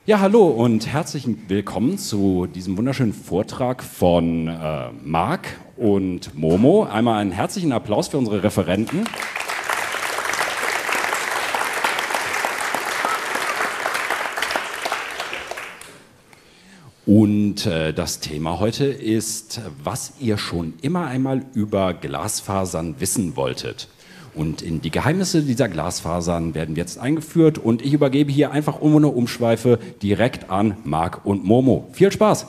Ja, hallo und herzlich willkommen zu diesem wunderschönen Vortrag von Marc und Momo. Einmal einen herzlichen Applaus für unsere Referenten. Und das Thema heute ist, was ihr schon immer einmal über Glasfasern wissen wolltet. Und in die Geheimnisse dieser Glasfasern werden jetzt eingeführt und ich übergebe hier einfach ohne Umschweife direkt an Marc und Momo. Viel Spaß!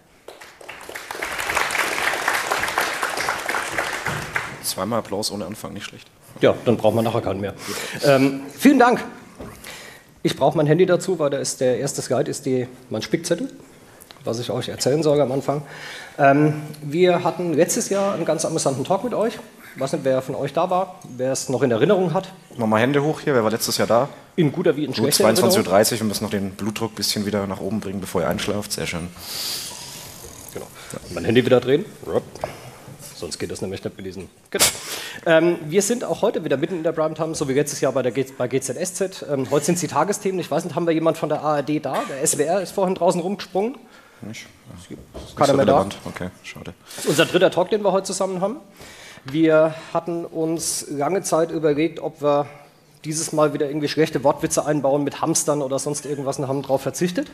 Zweimal Applaus ohne Anfang, nicht schlecht. Ja, dann braucht man nachher keinen mehr. Vielen Dank. Ich brauche mein Handy dazu, weil da ist der erste Slide ist mein Spickzettel, was ich euch erzählen soll am Anfang. Wir hatten letztes Jahr einen ganz amüsanten Talk mit euch. Ich weiß nicht, wer von euch da war, wer es noch in Erinnerung hat. Mach mal Hände hoch hier, wer war letztes Jahr da? In guter wie in schlechter Erinnerung. 22:30 Uhr, wir müssen noch den Blutdruck ein bisschen wieder nach oben bringen, bevor ihr einschlaft. Sehr schön. Genau. Mein Handy wieder drehen. Sonst geht das nämlich nicht mit diesen. Genau. Wir sind auch heute wieder mitten in der Primetime, so wie letztes Jahr bei GZSZ. Heute sind es die Tagesthemen. Ich weiß nicht, haben wir jemanden von der ARD da? Der SWR ist vorhin draußen rumgesprungen. Nicht? Keiner mehr da. Okay, schade. Das ist unser dritter Talk, den wir heute zusammen haben. Wir hatten uns lange Zeit überlegt, ob wir dieses Mal wieder irgendwie schlechte Wortwitze einbauen mit Hamstern oder sonst irgendwas und haben darauf verzichtet.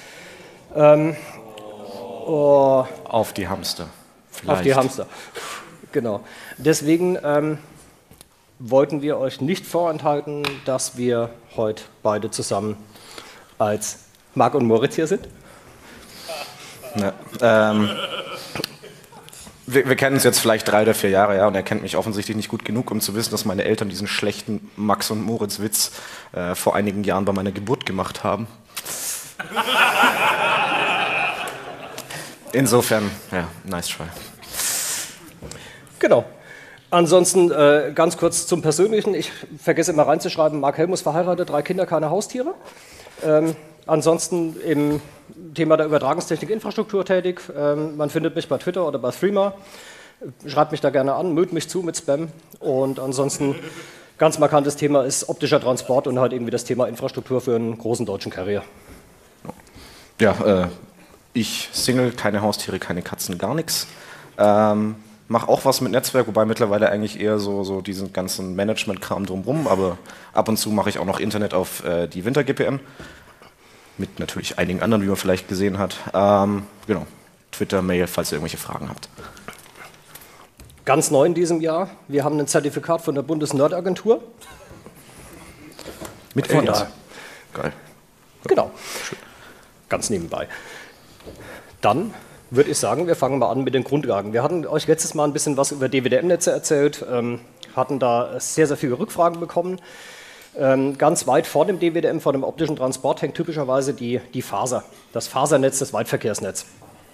Auf die Hamster. Vielleicht. Auf die Hamster. Genau. Deswegen wollten wir euch nicht vorenthalten, dass wir heute beide zusammen als Marc und Moritz hier sind. Ja, wir kennen uns jetzt vielleicht 3 oder 4 Jahre, ja, und er kennt mich offensichtlich nicht gut genug, um zu wissen, dass meine Eltern diesen schlechten Max- und Moritz-Witz vor einigen Jahren bei meiner Geburt gemacht haben. Insofern, ja, nice try. Genau. Ansonsten ganz kurz zum Persönlichen. Ich vergesse immer reinzuschreiben, Marc Helmus verheiratet, 3 Kinder, keine Haustiere. Ansonsten im Thema der Übertragungstechnik Infrastruktur tätig. Man findet mich bei Twitter oder bei Threema. Schreibt mich da gerne an, müllt mich zu mit Spam. Und ansonsten ganz markantes Thema ist optischer Transport und halt irgendwie das Thema Infrastruktur für einen großen deutschen Carrier. Ja, ich Single, keine Haustiere, keine Katzen, gar nichts. Mach auch was mit Netzwerk, wobei mittlerweile eigentlich eher so diesen ganzen Management-Kram drumherum, aber ab und zu mache ich auch noch Internet auf die Winter-GPN. Mit natürlich einigen anderen, wie man vielleicht gesehen hat. Genau, Twitter, Mail, falls ihr irgendwelche Fragen habt. Ganz neu in diesem Jahr, wir haben ein Zertifikat von der Bundesnerdagentur. Mit Aliens. Geil. Genau, schön. Ganz nebenbei. Dann würde ich sagen, wir fangen mal an mit den Grundlagen. Wir hatten euch letztes Mal ein bisschen was über DWDM-Netze erzählt, hatten da sehr, sehr viele Rückfragen bekommen. Ganz weit vor dem DWDM, vor dem optischen Transport, hängt typischerweise die Faser, das Fasernetz, das Weitverkehrsnetz.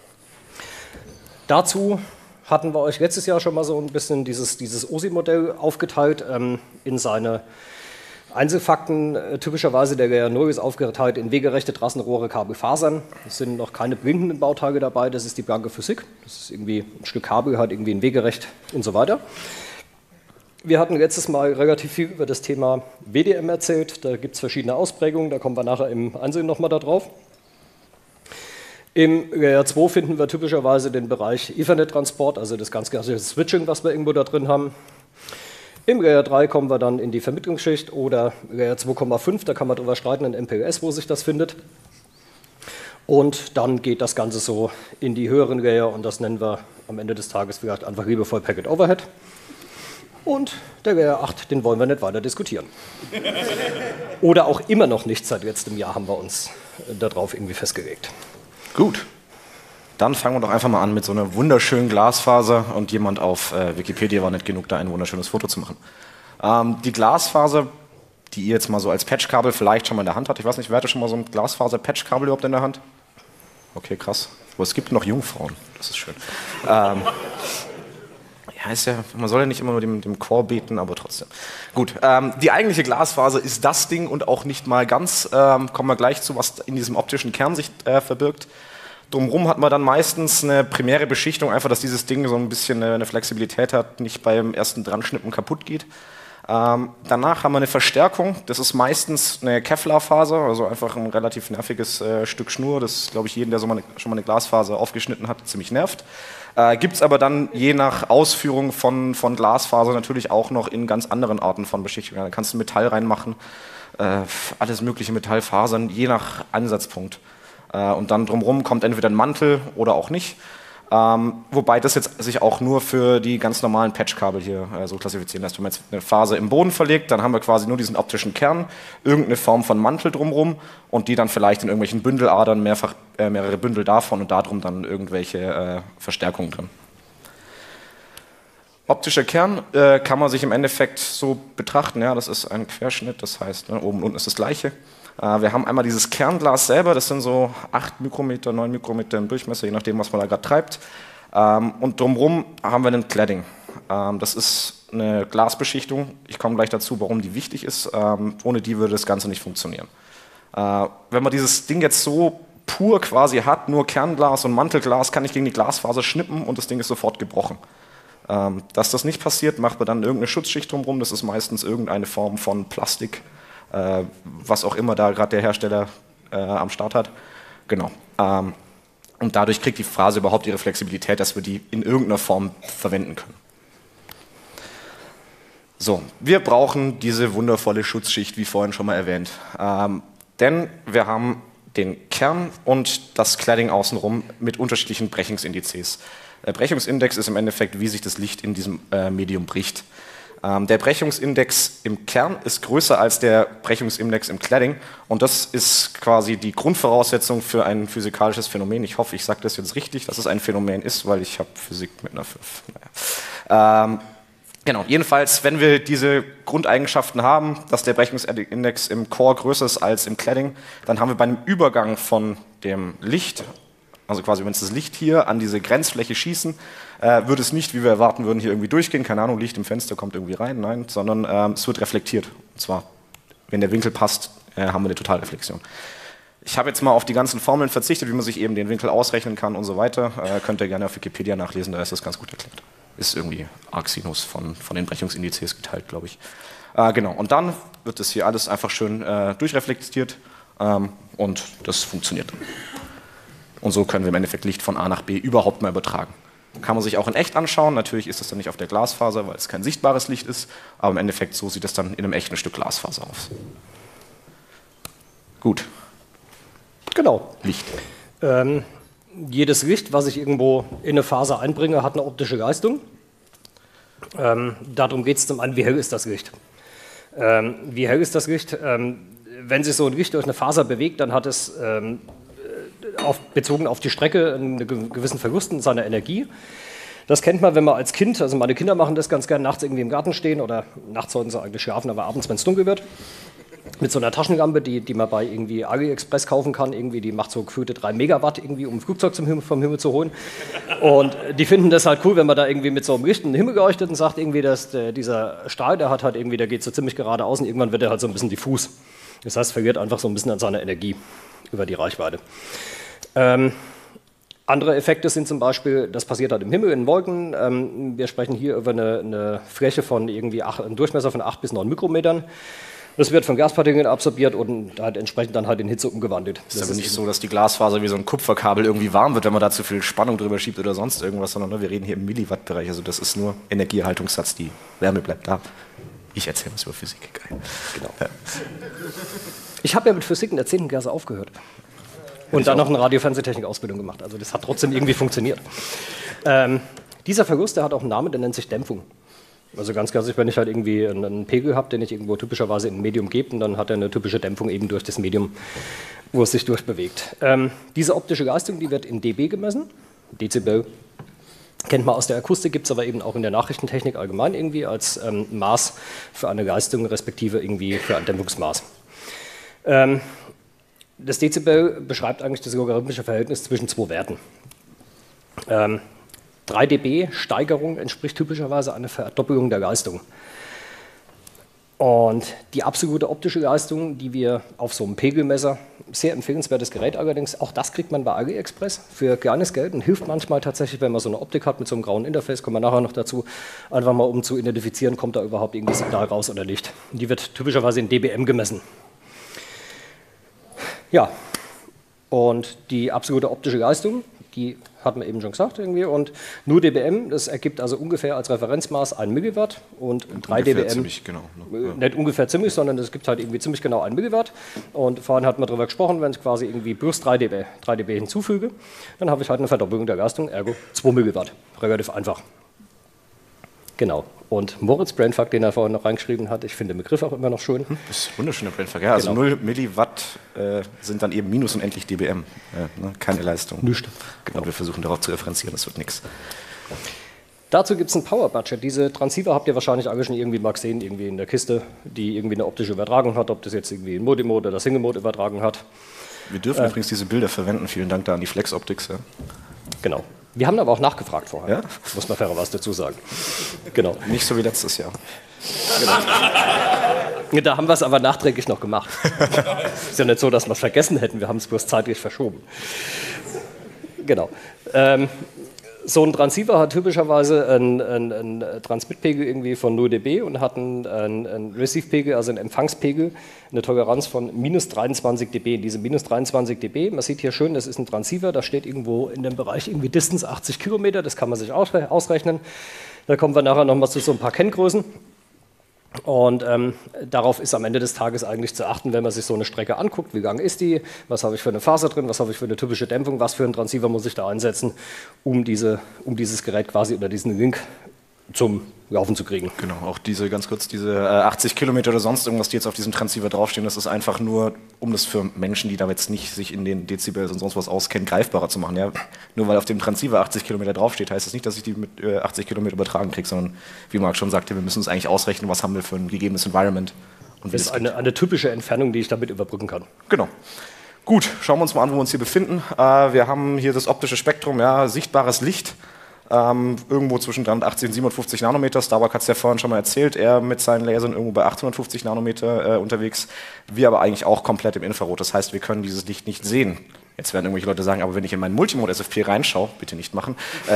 Dazu hatten wir euch letztes Jahr schon mal so ein bisschen dieses OSI-Modell aufgeteilt in seine Einzelfakten. Typischerweise der Layer 0 ist aufgeteilt in wegerechte Trassen, Rohre, Kabel, Fasern. Es sind noch keine blinkenden Bauteile dabei, das ist die blanke Physik. Das ist irgendwie ein Stück Kabel, halt irgendwie ein Wegerecht und so weiter. Wir hatten letztes Mal relativ viel über das Thema WDM erzählt. Da gibt es verschiedene Ausprägungen, da kommen wir nachher im Einzelnen nochmal da drauf. Im Layer 2 finden wir typischerweise den Bereich Ethernet-Transport, also das ganz klassische Switching, was wir irgendwo da drin haben. Im Layer 3 kommen wir dann in die Vermittlungsschicht oder Layer 2,5, da kann man drüber streiten in MPLS, wo sich das findet. Und dann geht das Ganze so in die höheren Layer und das nennen wir am Ende des Tages vielleicht einfach liebevoll Packet Overhead. Und der Layer 8, den wollen wir nicht weiter diskutieren. Oder auch immer noch nicht, seit letztem Jahr haben wir uns darauf irgendwie festgelegt. Gut, dann fangen wir doch einfach mal an mit so einer wunderschönen Glasfaser und jemand auf Wikipedia war nicht genug, da ein wunderschönes Foto zu machen. Die Glasfaser, die ihr jetzt mal so als Patchkabel vielleicht schon mal in der Hand habt, ich weiß nicht, wer hatte schon mal so ein Glasfaser-Patchkabel überhaupt in der Hand? Okay, krass. Aber es gibt noch Jungfrauen, das ist schön. Ja, ist ja, man soll ja nicht immer nur dem Core beten, aber trotzdem. Gut, die eigentliche Glasfaser ist das Ding und auch nicht mal ganz, kommen wir gleich zu, was in diesem optischen Kern sich verbirgt. Drumherum hat man dann meistens eine primäre Beschichtung, einfach, dass dieses Ding so ein bisschen eine Flexibilität hat, nicht beim ersten Dranschnippen kaputt geht. Danach haben wir eine Verstärkung. Das ist meistens eine Kevlar-Faser, also einfach ein relativ nerviges Stück Schnur, das, glaube ich, jeden, der schon mal eine Glasfaser aufgeschnitten hat, ziemlich nervt. Gibt es aber dann je nach Ausführung von Glasfaser natürlich auch noch in ganz anderen Arten von Beschichtungen. Da kannst du Metall reinmachen, alles mögliche Metallfasern, je nach Ansatzpunkt. Und dann drumherum kommt entweder ein Mantel oder auch nicht. Wobei das jetzt sich auch nur für die ganz normalen Patchkabel hier so klassifizieren lässt. Wenn man jetzt eine Faser im Boden verlegt, dann haben wir quasi nur diesen optischen Kern, irgendeine Form von Mantel drumherum und die dann vielleicht in irgendwelchen Bündeladern, mehrere Bündel davon und darum dann irgendwelche Verstärkungen drin. Optischer Kern kann man sich im Endeffekt so betrachten, ja, das ist ein Querschnitt, das heißt, ne, oben und unten ist das gleiche. Wir haben einmal dieses Kernglas selber, das sind so 8 Mikrometer, 9 Mikrometer im Durchmesser, je nachdem, was man da gerade treibt. Und drumherum haben wir einen Cladding. Das ist eine Glasbeschichtung. Ich komme gleich dazu, warum die wichtig ist. Ohne die würde das Ganze nicht funktionieren. Wenn man dieses Ding jetzt so pur quasi hat, nur Kernglas und Mantelglas, kann ich gegen die Glasfaser schnippen und das Ding ist sofort gebrochen. Dass das nicht passiert, macht man dann irgendeine Schutzschicht drumherum. Das ist meistens irgendeine Form von Plastik, was auch immer da gerade der Hersteller am Start hat. Genau. Und dadurch kriegt die Phrase überhaupt ihre Flexibilität, dass wir die in irgendeiner Form verwenden können. So, wir brauchen diese wundervolle Schutzschicht, wie vorhin schon mal erwähnt. Denn wir haben den Kern und das Cladding außenrum mit unterschiedlichen Brechungsindizes. Der Brechungsindex ist im Endeffekt, wie sich das Licht in diesem Medium bricht. Der Brechungsindex im Kern ist größer als der Brechungsindex im Cladding und das ist quasi die Grundvoraussetzung für ein physikalisches Phänomen. Ich hoffe, ich sage das jetzt richtig, dass es ein Phänomen ist, weil ich habe Physik mit einer 5. Naja. Genau, jedenfalls, wenn wir diese Grundeigenschaften haben, dass der Brechungsindex im Core größer ist als im Cladding, dann haben wir beim Übergang von dem Licht, also quasi wenn es das Licht hier an diese Grenzfläche schießen, würde es nicht, wie wir erwarten würden, hier irgendwie durchgehen, keine Ahnung, Licht im Fenster kommt irgendwie rein, nein, sondern es wird reflektiert. Und zwar, wenn der Winkel passt, haben wir eine Totalreflexion. Ich habe jetzt mal auf die ganzen Formeln verzichtet, wie man sich eben den Winkel ausrechnen kann und so weiter. Könnt ihr gerne auf Wikipedia nachlesen, da ist das ganz gut erklärt. Ist irgendwie Arcsinus von den Brechungsindizes geteilt, glaube ich. Genau, und dann wird das hier alles einfach schön durchreflektiert und das funktioniert. Und so können wir im Endeffekt Licht von A nach B überhaupt mal übertragen. Kann man sich auch in echt anschauen. Natürlich ist das dann nicht auf der Glasfaser, weil es kein sichtbares Licht ist. Aber im Endeffekt so sieht es dann in einem echten Stück Glasfaser aus. Gut. Genau. Licht. Jedes Licht, was ich irgendwo in eine Faser einbringe, hat eine optische Leistung. Darum geht es zum einen, wie hell ist das Licht. Wie hell ist das Licht? Wenn sich so ein Licht durch eine Faser bewegt, dann hat es bezogen auf die Strecke einen gewissen Verlust in seiner Energie. Das kennt man, wenn man als Kind, also meine Kinder machen das ganz gerne, nachts irgendwie im Garten stehen oder nachts sollten sie eigentlich schlafen, aber abends, wenn es dunkel wird, mit so einer Taschenlampe, die man bei irgendwie AliExpress kaufen kann, irgendwie, die macht so gefühlte 3 Megawatt irgendwie, um ein Flugzeug vom Himmel zu holen. Und die finden das halt cool, wenn man da irgendwie mit so einem Licht in den Himmel geleuchtet und sagt irgendwie, dass dieser Strahl, der hat halt irgendwie, der geht so ziemlich geradeaus und irgendwann wird er halt so ein bisschen diffus. Das heißt, verliert einfach so ein bisschen an seiner Energie über die Reichweite. Andere Effekte sind zum Beispiel, das passiert halt im Himmel, in Wolken. Wir sprechen hier über eine Fläche von irgendwie einem Durchmesser von 8 bis 9 Mikrometern. Das wird von Gaspartikeln absorbiert und halt entsprechend dann halt in Hitze umgewandelt. Das ist aber nicht so, dass die Glasfaser wie so ein Kupferkabel irgendwie warm wird, wenn man da zu viel Spannung drüber schiebt oder sonst irgendwas, sondern ne, wir reden hier im Milliwattbereich. Also das ist nur Energieerhaltungssatz, die Wärme bleibt da. Ich erzähle was über Physik. Geil. Genau. Ja. Ich habe ja mit Physik in der 10. Klasse aufgehört. Und dann noch eine Radio-Fernsehtechnik-Ausbildung gemacht. Also das hat trotzdem irgendwie funktioniert. Dieser Verlust, der hat auch einen Namen, der nennt sich Dämpfung. Also ganz klassisch, wenn ich halt irgendwie einen Pegel habe, den ich irgendwo typischerweise in ein Medium gebe, und dann hat er eine typische Dämpfung eben durch das Medium, wo es sich durchbewegt. Diese optische Leistung, die wird in dB gemessen. Dezibel kennt man aus der Akustik, gibt es aber eben auch in der Nachrichtentechnik allgemein irgendwie als Maß für eine Leistung, respektive irgendwie für ein Dämpfungsmaß. Das Dezibel beschreibt eigentlich das logarithmische Verhältnis zwischen zwei Werten. 3 dB Steigerung entspricht typischerweise einer Verdoppelung der Leistung. Und die absolute optische Leistung, die wir auf so einem Pegelmesser, sehr empfehlenswertes Gerät allerdings, auch das kriegt man bei AliExpress für kleines Geld und hilft manchmal tatsächlich, wenn man so eine Optik hat mit so einem grauen Interface, kommen wir nachher noch dazu, einfach mal um zu identifizieren, kommt da überhaupt irgendwie Signal raus oder nicht. Und die wird typischerweise in dBm gemessen. Ja, und die absolute optische Leistung, die hat man eben schon gesagt irgendwie, und nur dBm, das ergibt also ungefähr als Referenzmaß 1 Milliwatt und 3 dBm, ziemlich genau, ne? Ja. Nicht ungefähr ziemlich, sondern es gibt halt irgendwie ziemlich genau 1 Milliwatt, und vorhin hatten wir darüber gesprochen, wenn ich quasi irgendwie plus 3 dB hinzufüge, dann habe ich halt eine Verdoppelung der Leistung, ergo 2 Milliwatt, relativ einfach. Genau. Und Moritz Brainfuck, den er vorhin noch reingeschrieben hat, ich finde den Begriff auch immer noch schön. Das ist ein wunderschöner Brainfuck, ja. Also Genau. 0 Milliwatt sind dann eben minus unendlich dBm. Ne? Keine Leistung. Nichts. Genau. Und wir versuchen darauf zu referenzieren, das wird nichts. Dazu gibt es ein Power-Budget. Diese Transceiver habt ihr wahrscheinlich alle schon irgendwie mal gesehen, irgendwie in der Kiste, die irgendwie eine optische Übertragung hat, ob das jetzt irgendwie ein Multimode oder Single-Mode übertragen hat. Wir dürfen übrigens diese Bilder verwenden. Vielen Dank da an die Flex Optics. Ja. Genau. Wir haben aber auch nachgefragt vorher, Ja? muss man fairerweise dazu sagen. Genau. Nicht so wie letztes Jahr. Da haben wir es aber nachträglich noch gemacht. Ist ja nicht so, dass wir es vergessen hätten, wir haben es bloß zeitlich verschoben. Genau. So ein Transceiver hat typischerweise einen Transmitpegel irgendwie von 0 dB und hat einen Receive-Pegel, also einen Empfangspegel, eine Toleranz von minus 23 dB. Diese minus 23 dB, man sieht hier schön, das ist ein Transceiver, da steht irgendwo in dem Bereich irgendwie Distance 80 Kilometer, das kann man sich ausrechnen. Da kommen wir nachher nochmal zu so ein paar Kenngrößen. Und darauf ist am Ende des Tages eigentlich zu achten, wenn man sich so eine Strecke anguckt, wie lang ist die, was habe ich für eine Faser drin, was habe ich für eine typische Dämpfung, was für einen Transceiver muss ich da einsetzen, um dieses Gerät quasi oder diesen Link zum Laufen zu kriegen. Genau, auch diese, ganz kurz, diese 80 Kilometer oder sonst irgendwas, die jetzt auf diesem Transceiver draufstehen, das ist einfach nur, um das für Menschen, die da jetzt nicht sich in den Dezibels und sonst was auskennen, greifbarer zu machen. Ja? Nur weil auf dem Transceiver 80 Kilometer draufsteht, heißt das nicht, dass ich die mit 80 Kilometer übertragen kriege, sondern wie Marc schon sagte, wir müssen uns eigentlich ausrechnen, was haben wir für ein gegebenes Environment. Und wie Das ist eine typische Entfernung, die ich damit überbrücken kann. Genau. Gut, schauen wir uns mal an, wo wir uns hier befinden. Wir haben hier das optische Spektrum, ja, sichtbares Licht. Irgendwo zwischen 380 und 750 Nanometer. Starbuck hat es ja vorhin schon mal erzählt, er mit seinen Lasern irgendwo bei 850 Nanometer unterwegs. Wir aber eigentlich auch komplett im Infrarot. Das heißt, wir können dieses Licht nicht sehen. Jetzt werden irgendwelche Leute sagen, aber wenn ich in meinen Multimode SFP reinschaue, bitte nicht machen,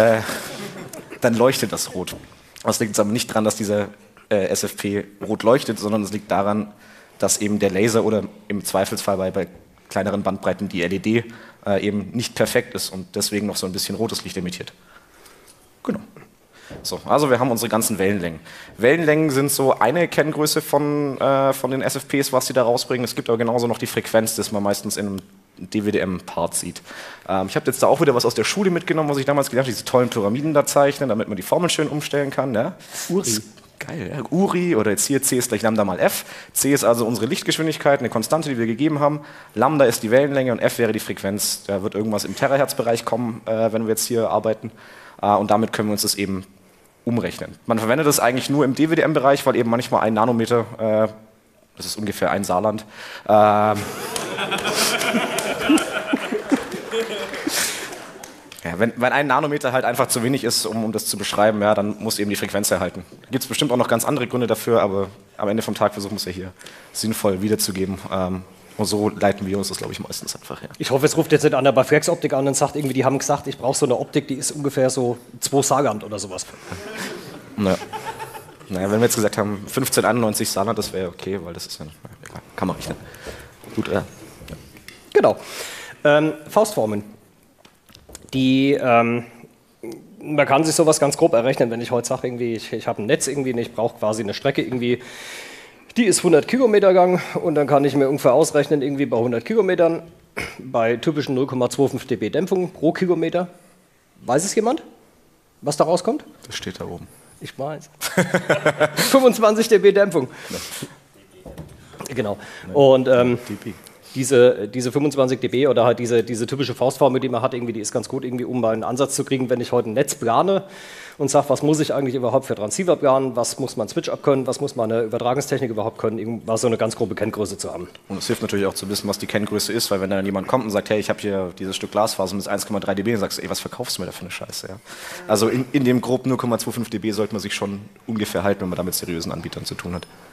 dann leuchtet das rot. Das liegt aber nicht daran, dass dieser SFP rot leuchtet, sondern es liegt daran, dass eben der Laser oder im Zweifelsfall bei kleineren Bandbreiten die LED eben nicht perfekt ist und deswegen noch so ein bisschen rotes Licht emittiert. Genau. So, also wir haben unsere ganzen Wellenlängen. Wellenlängen sind so eine Kenngröße von den SFPs, was sie da rausbringen. Es gibt aber genauso noch die Frequenz, das man meistens in einem DWDM-Part sieht. Ich habe jetzt da auch wieder was aus der Schule mitgenommen, was ich damals gelernt habe, diese tollen Pyramiden da zeichnen, damit man die Formeln schön umstellen kann. Ja? Uri. Geil, ja? Uri oder jetzt hier C ist gleich Lambda mal F. C ist also unsere Lichtgeschwindigkeit, eine Konstante, die wir gegeben haben. Lambda ist die Wellenlänge und F wäre die Frequenz. Da wird irgendwas im Terahertz-Bereich kommen, wenn wir jetzt hier arbeiten. Und damit können wir uns das eben umrechnen. Man verwendet das eigentlich nur im DWDM-Bereich, weil eben manchmal 1 Nanometer, das ist ungefähr ein Saarland, ja, wenn 1 Nanometer halt einfach zu wenig ist, um das zu beschreiben, ja, dann muss eben die Frequenz erhalten. Da gibt es bestimmt auch noch ganz andere Gründe dafür, aber am Ende vom Tag versuchen wir es ja hier sinnvoll wiederzugeben. Und so leiten wir uns das, glaube ich, meistens einfach her. Ich hoffe, es ruft jetzt nicht einer bei Flex Optik an und sagt irgendwie, die haben gesagt, ich brauche so eine Optik, die ist ungefähr so 2 Saarland oder sowas. Naja, wenn wir jetzt gesagt haben, 1591 Saarland, das wäre okay, weil das ist ja, egal, kann man rechnen. Gut, ja. Genau. Faustformeln. Man kann sich sowas ganz grob errechnen, wenn ich heute sage, irgendwie, ich habe ein Netz irgendwie, ich brauche quasi eine Strecke irgendwie, die ist 100 Kilometer lang und dann kann ich mir ungefähr ausrechnen, irgendwie bei 100 Kilometern, bei typischen 0,25 dB Dämpfung pro Kilometer. Weiß es jemand, was da rauskommt? Das steht da oben. Ich weiß. 25 dB Dämpfung. Genau. Und diese 25 dB oder halt diese typische Faustformel, die man hat, irgendwie, die ist ganz gut, irgendwie, um mal einen Ansatz zu kriegen, wenn ich heute ein Netz plane und sage, was muss ich eigentlich überhaupt für Transceiver planen, was muss man Switch abkönnen, was muss meine Übertragungstechnik überhaupt können, irgendwas so eine ganz grobe Kenngröße zu haben. Und es hilft natürlich auch zu wissen, was die Kenngröße ist, weil wenn dann jemand kommt und sagt, hey, ich habe hier dieses Stück Glasfaser mit 1,3 dB, dann sagst du, ey, was verkaufst du mir da für eine Scheiße? Ja? Also in dem grob 0,25 dB sollte man sich schon ungefähr halten, wenn man da mit seriösen Anbietern zu tun hat.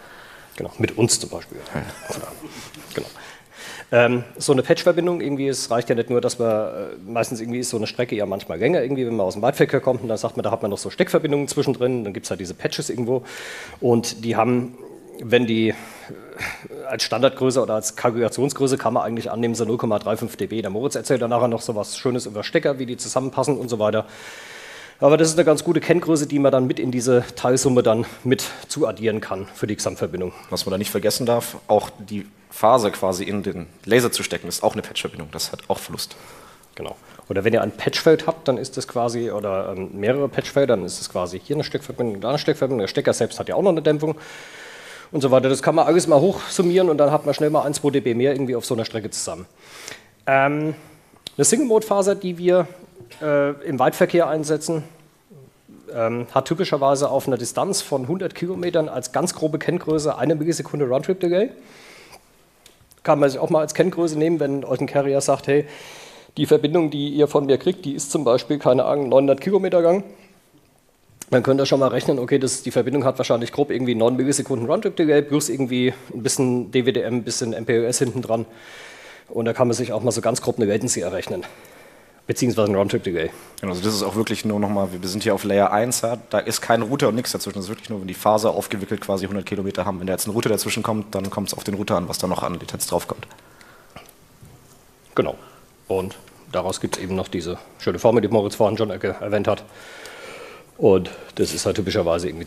Genau, mit uns zum Beispiel. Genau. So eine Patch-Verbindung, irgendwie, es reicht ja nicht nur, dass man, meistens irgendwie ist so eine Strecke ja manchmal länger, irgendwie, wenn man aus dem Weitverkehr kommt und dann sagt man, da hat man noch so Steckverbindungen zwischendrin, dann gibt es halt diese Patches irgendwo und die haben, wenn die als Standardgröße oder als Kalkulationsgröße kann man eigentlich annehmen, so 0,35 dB. Der Moritz erzählt dann nachher noch so was Schönes über Stecker, wie die zusammenpassen und so weiter. Aber das ist eine ganz gute Kenngröße, die man dann mit in diese Teilsumme dann mit zuaddieren kann für die Gesamtverbindung. Was man da nicht vergessen darf, auch die Phase quasi in den Laser zu stecken, ist auch eine Patch-Verbindung. Das hat auch Verlust. Genau. Oder wenn ihr ein Patchfeld habt, dann ist das quasi, oder mehrere Patchfelder, dann ist es quasi hier eine Steckverbindung, da eine Steckverbindung. Der Stecker selbst hat ja auch noch eine Dämpfung und so weiter. Das kann man alles mal hochsummieren und dann hat man schnell mal 1, 2 dB mehr irgendwie auf so einer Strecke zusammen. Eine Single-Mode-Faser, die wir im Weitverkehr einsetzen, hat typischerweise auf einer Distanz von 100 Kilometern als ganz grobe Kenngröße 1 Millisekunde Roundtrip-Delay. Kann man sich auch mal als Kenngröße nehmen, wenn euch ein Carrier sagt, hey, die Verbindung, die ihr von mir kriegt, die ist zum Beispiel, keine Ahnung, 900 Kilometer Gang. Dann könnt ihr schon mal rechnen, okay, die Verbindung hat wahrscheinlich grob irgendwie 9 Millisekunden Roundtrip-Delay, plus irgendwie ein bisschen DWDM, ein bisschen MPLS hinten dran. Und da kann man sich auch mal so ganz grob eine Latency errechnen. Beziehungsweise ein Roundtrip-Delay. Genau, also das ist auch wirklich nur nochmal, wir sind hier auf Layer 1, ja, da ist kein Router und nichts dazwischen. Das ist wirklich nur, wenn die Faser aufgewickelt quasi 100 Kilometer haben. Wenn da jetzt ein Router dazwischen kommt, dann kommt es auf den Router an, was da noch an Latenz draufkommt. Genau. Und daraus gibt es eben noch diese schöne Formel, die Moritz vorhin schon erwähnt hat. Und das ist halt typischerweise irgendwie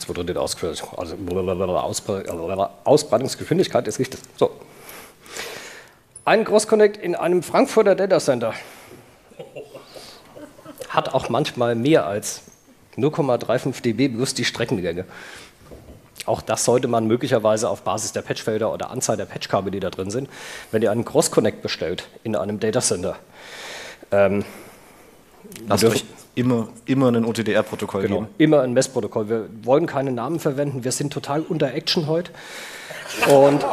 2/3 Ausbreitungsgeschwindigkeit ist richtig. So. Ein Cross-Connect in einem Frankfurter Datacenter hat auch manchmal mehr als 0,35 dB plus die Streckenlänge. Auch das sollte man möglicherweise auf Basis der Patchfelder oder Anzahl der Patchkabel, die da drin sind, wenn ihr einen Cross-Connect bestellt in einem Datacenter. Lasst euch immer ein OTDR-Protokoll geben. Immer ein Messprotokoll. Wir wollen keine Namen verwenden, wir sind total unter Action heute. Und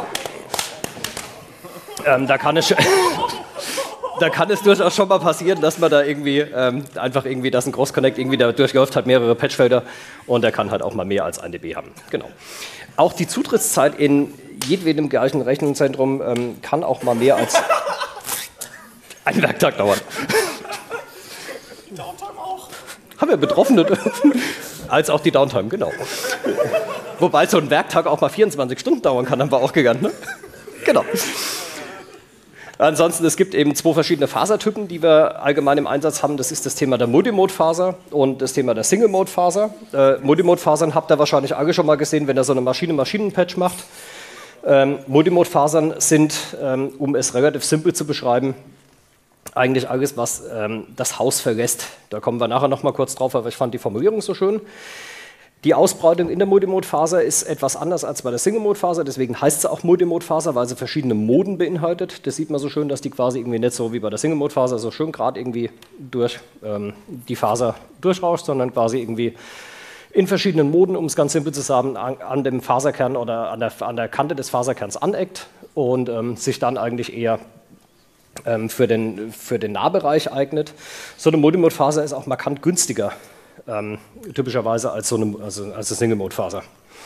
da kann es durchaus schon mal passieren, dass man da irgendwie einfach irgendwie, dass ein Cross-Connect irgendwie da durchläuft, hat mehrere Patchfelder und der kann halt auch mal mehr als 1 dB haben. Genau. Auch die Zutrittszeit in jedwedem gleichen Rechenzentrum kann auch mal mehr als ein Werktag dauern. Downtime auch. Haben wir Betroffene, als auch die Downtime, genau. Wobei so ein Werktag auch mal 24 Stunden dauern kann, haben wir auch gelernt, ne? Genau. Ansonsten, es gibt eben 2 verschiedene Fasertypen, die wir allgemein im Einsatz haben. Das ist das Thema der Multimode-Faser und das Thema der Single-Mode-Faser. Multimode-Fasern habt ihr wahrscheinlich alle schon mal gesehen, wenn ihr so eine Maschine-Maschinen-Patch macht. Multimode-Fasern sind, um es relativ simpel zu beschreiben, eigentlich alles, was das Haus verlässt. Da kommen wir nachher noch mal kurz drauf, aber ich fand die Formulierung so schön. Die Ausbreitung in der Multimode-Faser ist etwas anders als bei der Single-Mode-Faser, deswegen heißt sie auch Multimode-Faser, weil sie verschiedene Moden beinhaltet. Das sieht man so schön, dass die quasi irgendwie nicht so wie bei der Single-Mode-Faser so schön gerade irgendwie durch die Faser durchrauscht, sondern quasi irgendwie in verschiedenen Moden, um es ganz simpel zu sagen, an dem Faserkern oder an der Kante des Faserkerns aneckt und sich dann eigentlich eher für den Nahbereich eignet. So eine Multimode-Faser ist auch markant günstiger. Typischerweise als eine Single-Mode-Faser.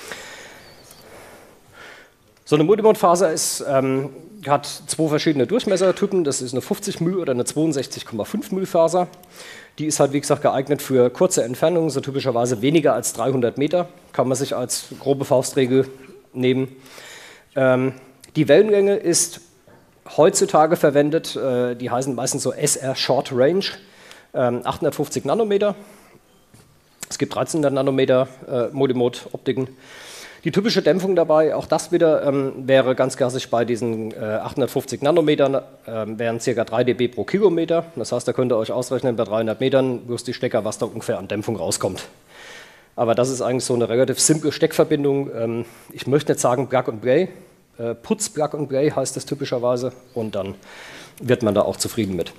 So eine Multimode-Faser hat 2 verschiedene Durchmessertypen. Das ist eine 50 μ oder eine 62,5 μ Faser. Die ist halt, wie gesagt, geeignet für kurze Entfernungen, so typischerweise weniger als 300 Meter. Kann man sich als grobe Faustregel nehmen. Die Wellenlänge ist heutzutage verwendet, die heißen meistens so SR Short Range, 850 Nanometer. Es gibt 1300 Nanometer Multimode-Optiken. Die typische Dämpfung dabei, auch das wieder, wäre ganz klassisch bei diesen 850 Nanometern, wären ca. 3 dB pro Kilometer. Das heißt, da könnt ihr euch ausrechnen, bei 300 Metern bloß die Stecker, was da ungefähr an Dämpfung rauskommt. Aber das ist eigentlich so eine relativ simple Steckverbindung. Ich möchte nicht sagen Plug and Play, Putz Plug and Play heißt das typischerweise und dann wird man da auch zufrieden mit.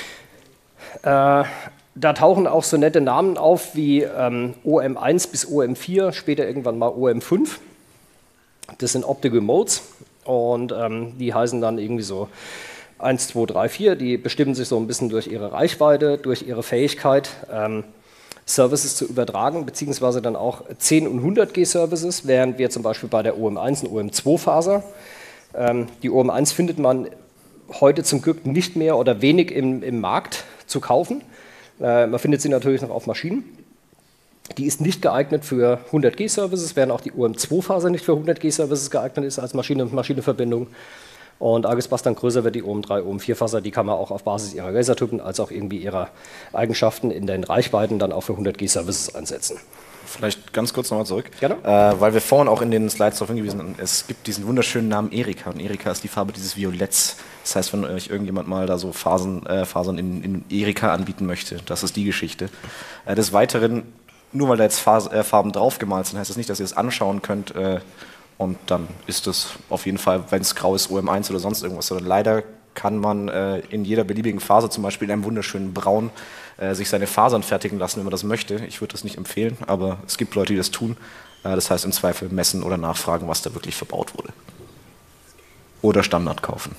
Da tauchen auch so nette Namen auf wie OM1 bis OM4, später irgendwann mal OM5. Das sind Optical Modes und die heißen dann irgendwie so 1, 2, 3, 4. Die bestimmen sich so ein bisschen durch ihre Reichweite, durch ihre Fähigkeit, Services zu übertragen, beziehungsweise dann auch 10 und 100G Services, während wir zum Beispiel bei der OM1 und OM2-Faser, die OM1 findet man heute zum Glück nicht mehr oder wenig im Markt zu kaufen. Man findet sie natürlich noch auf Maschinen. Die ist nicht geeignet für 100G Services, während auch die OM2-Faser nicht für 100G Services geeignet ist als Maschine-Maschine-Verbindung. Und was dann größer wird, die OM3, OM4-Faser, die kann man auch auf Basis ihrer Lasertypen als auch irgendwie ihrer Eigenschaften in den Reichweiten dann auch für 100G-Services einsetzen. Vielleicht ganz kurz nochmal zurück, Gerne. Weil wir vorhin auch in den Slides darauf hingewiesen haben, es gibt diesen wunderschönen Namen Erika und Erika ist die Farbe dieses Violetts. Das heißt, wenn euch irgendjemand mal da so Fasern in Erika anbieten möchte, das ist die Geschichte. Des Weiteren, nur weil da jetzt Farben draufgemalt sind, heißt das nicht, dass ihr es anschauen könnt, und dann ist es auf jeden Fall, wenn es grau ist, OM1 oder sonst irgendwas. Sondern leider kann man in jeder beliebigen Phase, zum Beispiel in einem wunderschönen Braun, sich seine Fasern fertigen lassen, wenn man das möchte. Ich würde das nicht empfehlen, aber es gibt Leute, die das tun. Das heißt im Zweifel messen oder nachfragen, was da wirklich verbaut wurde. Oder Standard kaufen.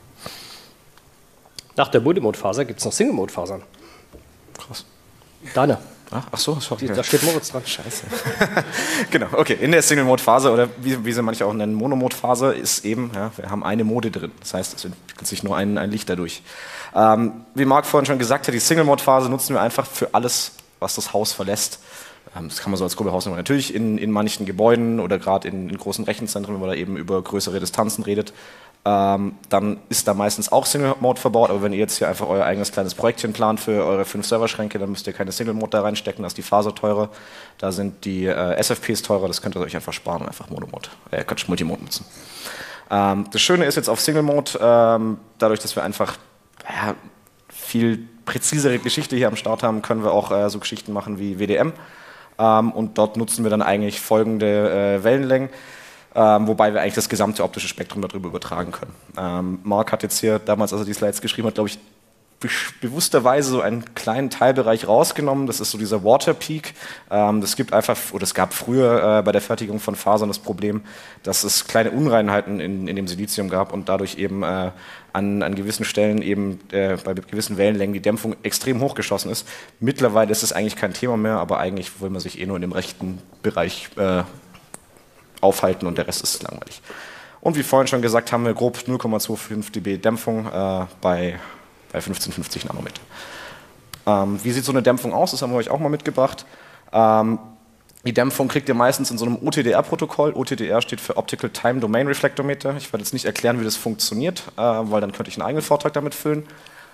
Nach der Multimode-Faser gibt es noch Single-Mode-Fasern. Krass. Deine. Ach so, sorry. Da steht Moritz dran. Scheiße. Genau, okay. In der Single-Mode-Phase oder wie sie manche auch nennen, Monomode-Phase ist eben, ja, wir haben eine Mode drin. Das heißt, es entwickelt sich nur ein Licht dadurch. Wie Marc vorhin schon gesagt hat, die Single-Mode-Phase nutzen wir einfach für alles, was das Haus verlässt. Das kann man so als grobe Hausnummer. Natürlich in manchen Gebäuden oder gerade in großen Rechenzentren, wenn man da eben über größere Distanzen redet, dann ist da meistens auch Single-Mode verbaut, aber wenn ihr jetzt hier einfach euer eigenes kleines Projektchen plant für eure 5 Serverschränke, dann müsst ihr keine Single-Mode da reinstecken, da ist die Faser teurer, da sind die SFPs teurer, das könnt ihr euch einfach sparen und einfach Multimode nutzen. Das Schöne ist jetzt auf Single-Mode, dadurch, dass wir einfach viel präzisere Geschichte hier am Start haben, können wir auch so Geschichten machen wie WDM, und dort nutzen wir dann eigentlich folgende Wellenlängen. Wobei wir eigentlich das gesamte optische Spektrum darüber übertragen können. Marc hat jetzt hier damals, als er die Slides geschrieben hat, glaube ich, bewussterweise so einen kleinen Teilbereich rausgenommen. Das ist so dieser Water Peak. Das gibt einfach, oder es gab früher bei der Fertigung von Fasern das Problem, dass es kleine Unreinheiten in dem Silizium gab und dadurch eben an gewissen Stellen eben bei gewissen Wellenlängen die Dämpfung extrem hochgeschossen ist. Mittlerweile ist es eigentlich kein Thema mehr, aber eigentlich will man sich nur in dem rechten Bereich aufhalten und der Rest ist langweilig. Und wie vorhin schon gesagt, haben wir grob 0,25 dB Dämpfung bei 1550 Nanometer. Wie sieht so eine Dämpfung aus? Das haben wir euch auch mal mitgebracht. Die Dämpfung kriegt ihr meistens in so einem OTDR-Protokoll. OTDR steht für Optical Time Domain Reflectometer. Ich werde jetzt nicht erklären, wie das funktioniert, weil dann könnte ich einen eigenen Vortrag damit füllen.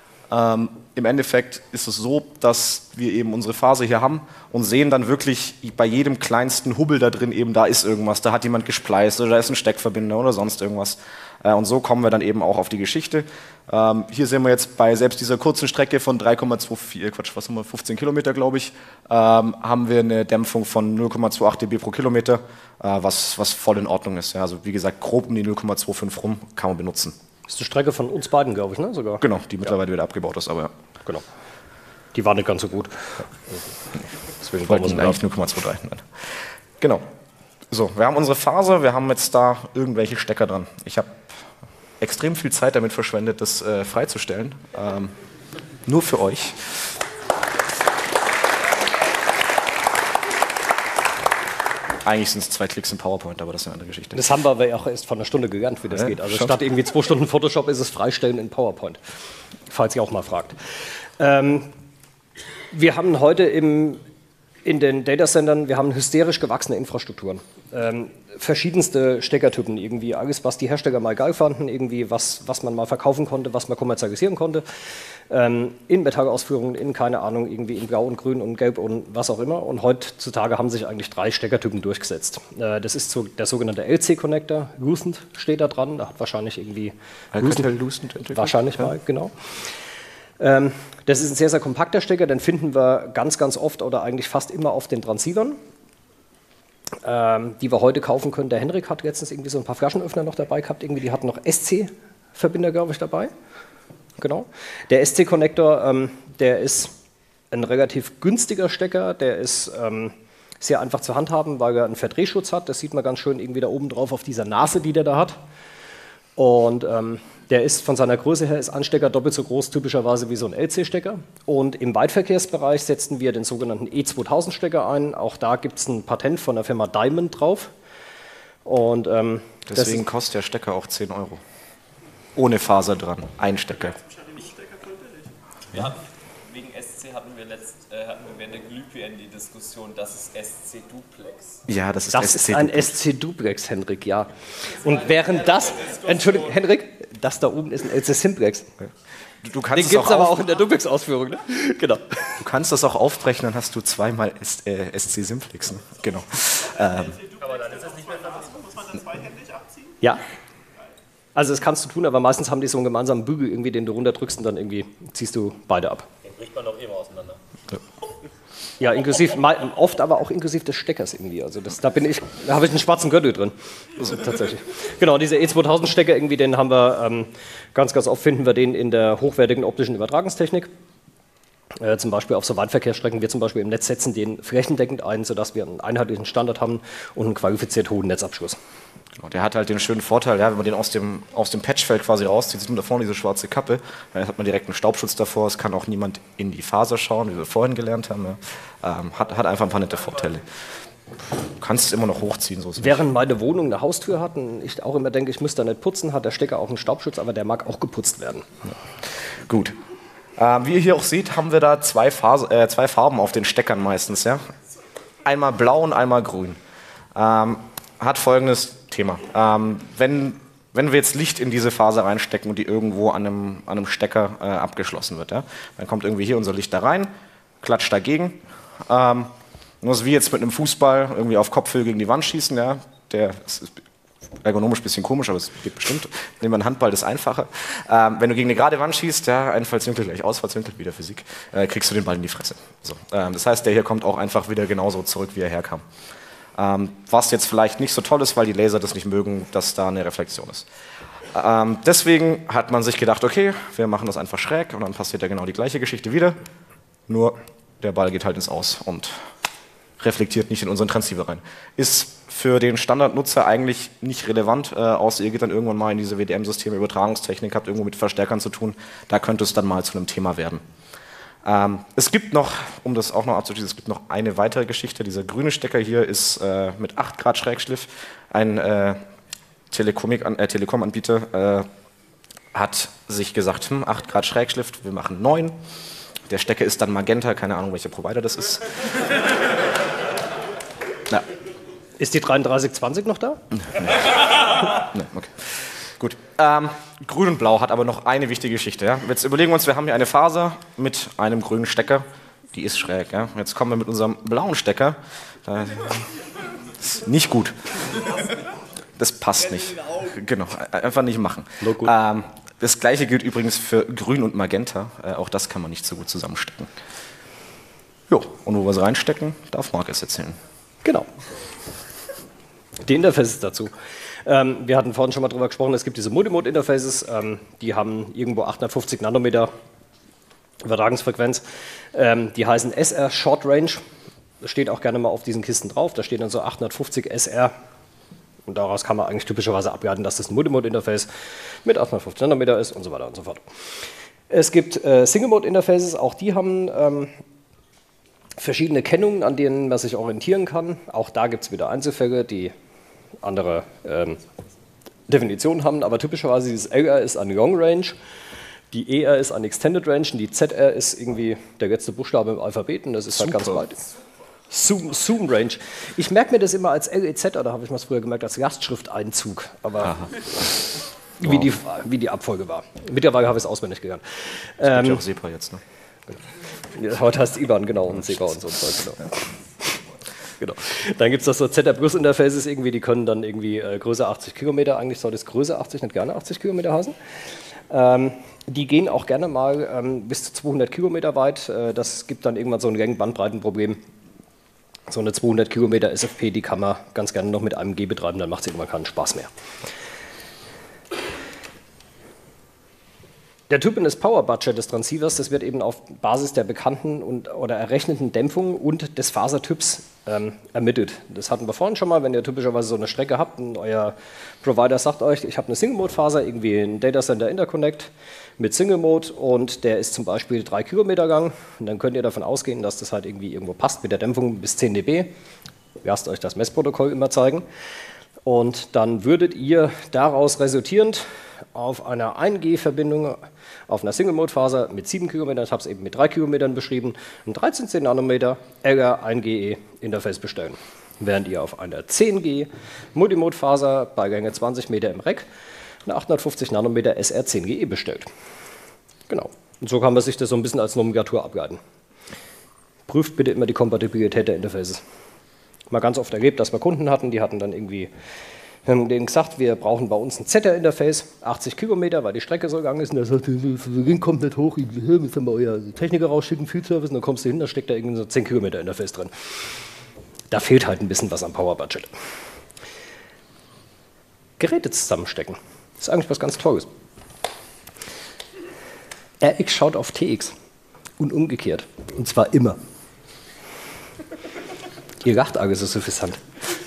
Im Endeffekt ist es so, dass wir eben unsere Phase hier haben und sehen dann wirklich bei jedem kleinsten Hubbel da drin eben, da ist irgendwas, da hat jemand gespleist oder da ist ein Steckverbinder oder sonst irgendwas. Und so kommen wir dann eben auch auf die Geschichte. Hier sehen wir jetzt bei selbst dieser kurzen Strecke von 15 Kilometer, glaube ich, haben wir eine Dämpfung von 0,28 dB pro Kilometer, was voll in Ordnung ist. Ja, also wie gesagt, grob um die 0,25 rum kann man benutzen. Das ist die Strecke von uns beiden, glaube ich, ne? Sogar. Genau, die mittlerweile wieder abgebaut ist, aber ja. Genau. Die war nicht ganz so gut. Deswegen wollten wir eigentlich 0,23. Genau. So, wir haben unsere Faser, wir haben jetzt da irgendwelche Stecker dran. Ich habe extrem viel Zeit damit verschwendet, das freizustellen. Nur für euch. Eigentlich sind es 2 Klicks in PowerPoint, aber das ist eine andere Geschichte. Das haben wir aber auch erst vor einer Stunde gelernt, wie das geht. Also statt irgendwie 2 Stunden Photoshop ist es Freistellen in PowerPoint, falls ihr auch mal fragt. Wir haben heute in den Datacentern, wir haben hysterisch gewachsene Infrastrukturen. Verschiedenste Steckertypen, irgendwie alles, was die Hersteller mal geil fanden, irgendwie was man mal verkaufen konnte, was man kommerzialisieren konnte. In Metallausführungen, in, keine Ahnung, irgendwie in Blau und Grün und Gelb und was auch immer. Und heutzutage haben sich eigentlich 3 Steckertypen durchgesetzt. Das ist so der sogenannte LC-Connector, Lucent steht da dran, da hat wahrscheinlich irgendwie Lucent entwickelt. Wahrscheinlich mal, genau. Das ist ein sehr, sehr kompakter Stecker, den finden wir ganz, ganz oft oder eigentlich fast immer auf den Transceivern, die wir heute kaufen können. Der Henrik hat letztens irgendwie so ein paar Flaschenöffner noch dabei gehabt, irgendwie, die hatten noch SC-Verbinder, glaube ich, dabei. Genau. Der SC-Connector, der ist ein relativ günstiger Stecker, der ist sehr einfach zu handhaben, weil er einen Verdrehschutz hat. Das sieht man ganz schön irgendwie da oben drauf auf dieser Nase, die der da hat. Und der ist von seiner Größe her, ist ein Stecker doppelt so groß typischerweise wie so ein LC-Stecker. Und im Weitverkehrsbereich setzten wir den sogenannten E2000-Stecker ein. Auch da gibt es ein Patent von der Firma Diamond drauf. Und, deswegen kostet der Stecker auch 10 €. Ohne Faser dran, ein Stecker. Ja, wegen SC hatten wir während der Glühbirne die Diskussion, das ist SC Duplex. Ja, das ist das ist ein SC Duplex, Henrik, ja. Und während das, Entschuldigung, Henrik, das da oben ist ein LC Simplex. Du kannst Den gibt es aber auch in der Duplex-Ausführung, ne? Genau. Du kannst das auch aufbrechen, dann hast du zweimal SC Simplex. Ne? Genau. Aber dann ist das nicht mehr verwandt. Muss man dann zweihändig abziehen? Ja. Also das kannst du tun, aber meistens haben die so einen gemeinsamen Bügel, irgendwie, den du runterdrückst und dann irgendwie ziehst du beide ab. Den bricht man doch immer auseinander. Ja, oft aber auch inklusive des Steckers irgendwie. Also da habe ich einen schwarzen Gürtel drin. Also tatsächlich. Genau, dieser E2000-Stecker irgendwie, den haben wir ganz oft finden wir den in der hochwertigen optischen Übertragungstechnik. Zum Beispiel auf so Weitverkehrsstrecken, wir zum Beispiel im Netz setzen den flächendeckend ein, sodass wir einen einheitlichen Standard haben und einen qualifiziert hohen Netzabschluss. Genau, der hat halt den schönen Vorteil, ja, wenn man den aus dem Patchfeld quasi rauszieht, sieht man da vorne diese schwarze Kappe, dann hat man direkt einen Staubschutz davor, es kann auch niemand in die Faser schauen, wie wir vorhin gelernt haben. Ja. Hat einfach ein paar nette Vorteile. Du kannst es immer noch hochziehen. So während meine Wohnung eine Haustür hat und ich auch immer denke, ich müsste da nicht putzen, hat der Stecker auch einen Staubschutz, aber der mag auch geputzt werden. Ja. Gut. Wie ihr hier auch seht, haben wir da zwei Farben auf den Steckern meistens. Ja? Einmal blau und einmal grün. Hat folgendes Thema. Wenn wir jetzt Licht in diese Faser reinstecken und die irgendwo an einem Stecker abgeschlossen wird, ja? Dann kommt irgendwie hier unser Licht da rein, klatscht dagegen. Nur so wie jetzt mit einem Fußball irgendwie auf Kopfhöhe gegen die Wand schießen. Ja? Das ist ergonomisch ein bisschen komisch, aber es geht bestimmt. Nehmen wir einen Handball, das ist einfacher. Wenn du gegen eine gerade Wand schießt, ja, Einfallswinkel gleich Ausfallswinkel, wieder Physik, kriegst du den Ball in die Fresse. So, das heißt, der hier kommt auch einfach wieder genauso zurück, wie er herkam. Was jetzt vielleicht nicht so toll ist, weil die Laser das nicht mögen, dass da eine Reflexion ist. Deswegen hat man sich gedacht, okay, wir machen das einfach schräg und dann passiert ja genau die gleiche Geschichte wieder, nur der Ball geht halt ins Aus und reflektiert nicht in unseren Transceiver rein. Ist für den Standardnutzer eigentlich nicht relevant, außer ihr geht dann irgendwann mal in diese WDM-Systeme, Übertragungstechnik, habt irgendwo mit Verstärkern zu tun, da könnte es dann mal zu einem Thema werden. Es gibt noch, um das auch noch abzuschließen, es gibt noch eine weitere Geschichte. Dieser grüne Stecker hier ist mit 8 Grad Schrägschliff. Ein Telekom-Anbieter hat sich gesagt, 8 Grad Schrägschliff, wir machen 9. Der Stecker ist dann Magenta, keine Ahnung, welcher Provider das ist. Na. Ist die 3320 noch da? Nee, okay. Gut. Grün und Blau hat aber noch eine wichtige Geschichte. Ja? Jetzt überlegen wir uns, wir haben hier eine Faser mit einem grünen Stecker. Die ist schräg. Ja? Jetzt kommen wir mit unserem blauen Stecker. Das ist nicht gut. Das passt nicht. Genau, einfach nicht machen. Das gleiche gilt übrigens für Grün und Magenta. Auch das kann man nicht so gut zusammenstecken. Jo, und wo wir es reinstecken, darf Marc es erzählen. Genau. Die Interfaces dazu. Wir hatten vorhin schon mal drüber gesprochen, es gibt diese Multimode-Interfaces, die haben irgendwo 850 Nanometer Übertragungsfrequenz. Die heißen SR Short Range. Das steht auch gerne mal auf diesen Kisten drauf. Da steht dann so 850 SR. Und daraus kann man eigentlich typischerweise ableiten, dass das ein Multimode-Interface mit 850 Nanometer ist und so weiter und so fort. Es gibt Single-Mode-Interfaces, auch die haben verschiedene Kennungen, an denen man sich orientieren kann. Auch da gibt es wieder Einzelfälle, die andere Definitionen haben, aber typischerweise dieses LR ist an Long Range, die ER ist an Extended Range und die ZR ist irgendwie der letzte Buchstabe im Alphabet und das ist halt ganz weit. Zoom Range. Ich merke mir das immer als LEZ, oder habe ich mir das früher gemerkt, als Lastschrifteinzug, aber wie die Abfolge war. Mittlerweile habe ich es auswendig gelernt. Es gibt ja auch SEPA jetzt, ne? Ja, heute heißt es IBAN, genau, und SEPA und so. Genau. Genau. Dann gibt es das so ZR-Plus-Interfaces irgendwie, die können dann irgendwie größer 80 Kilometer, eigentlich sollte es größer 80, nicht gerne 80 Kilometer heißen. Die gehen auch gerne mal bis zu 200 Kilometer weit. Das gibt dann irgendwann so ein Längen-Bandbreitenproblem. So eine 200 Kilometer SFP, die kann man ganz gerne noch mit einem G betreiben, dann macht es irgendwann keinen Spaß mehr. Der Typ des Power Budget des Transceivers, das wird eben auf Basis der bekannten oder errechneten Dämpfung und des Fasertyps ermittelt. Das hatten wir vorhin schon mal, wenn ihr typischerweise so eine Strecke habt und euer Provider sagt euch, ich habe eine Single-Mode-Faser, irgendwie ein Data Center Interconnect mit Single-Mode und der ist zum Beispiel 3 Kilometer lang und dann könnt ihr davon ausgehen, dass das halt irgendwie irgendwo passt mit der Dämpfung bis 10 dB. Lasst euch das Messprotokoll immer zeigen und dann würdet ihr daraus resultierend auf einer 1G-Verbindung auf einer Single-Mode-Faser mit 7 Kilometern, ich habe es eben mit 3 Kilometern beschrieben, ein 1310 Nanometer LR 1GE Interface bestellen. Während ihr auf einer 10G Multimode-Faser bei Länge 20 Meter im Rack eine 850 Nanometer SR10GE bestellt. Genau. Und so kann man sich das so ein bisschen als Nomenklatur ableiten. Prüft bitte immer die Kompatibilität der Interfaces. Mal ganz oft erlebt, dass wir Kunden hatten, die hatten dann irgendwie wir haben denen gesagt, wir brauchen bei uns ein ZR-Interface, 80 Kilometer, weil die Strecke so lang ist. Und der sagt, der kommt nicht hoch, müssen wir euer Techniker rausschicken, Field Service, und dann kommst du hin, da steckt da irgendwie so 10 Kilometer Interface drin. Da fehlt halt ein bisschen was am Power-Budget. Geräte zusammenstecken, ist eigentlich was ganz Tolles. RX schaut auf TX und umgekehrt, und zwar immer. Ihr lacht alle so suffisant.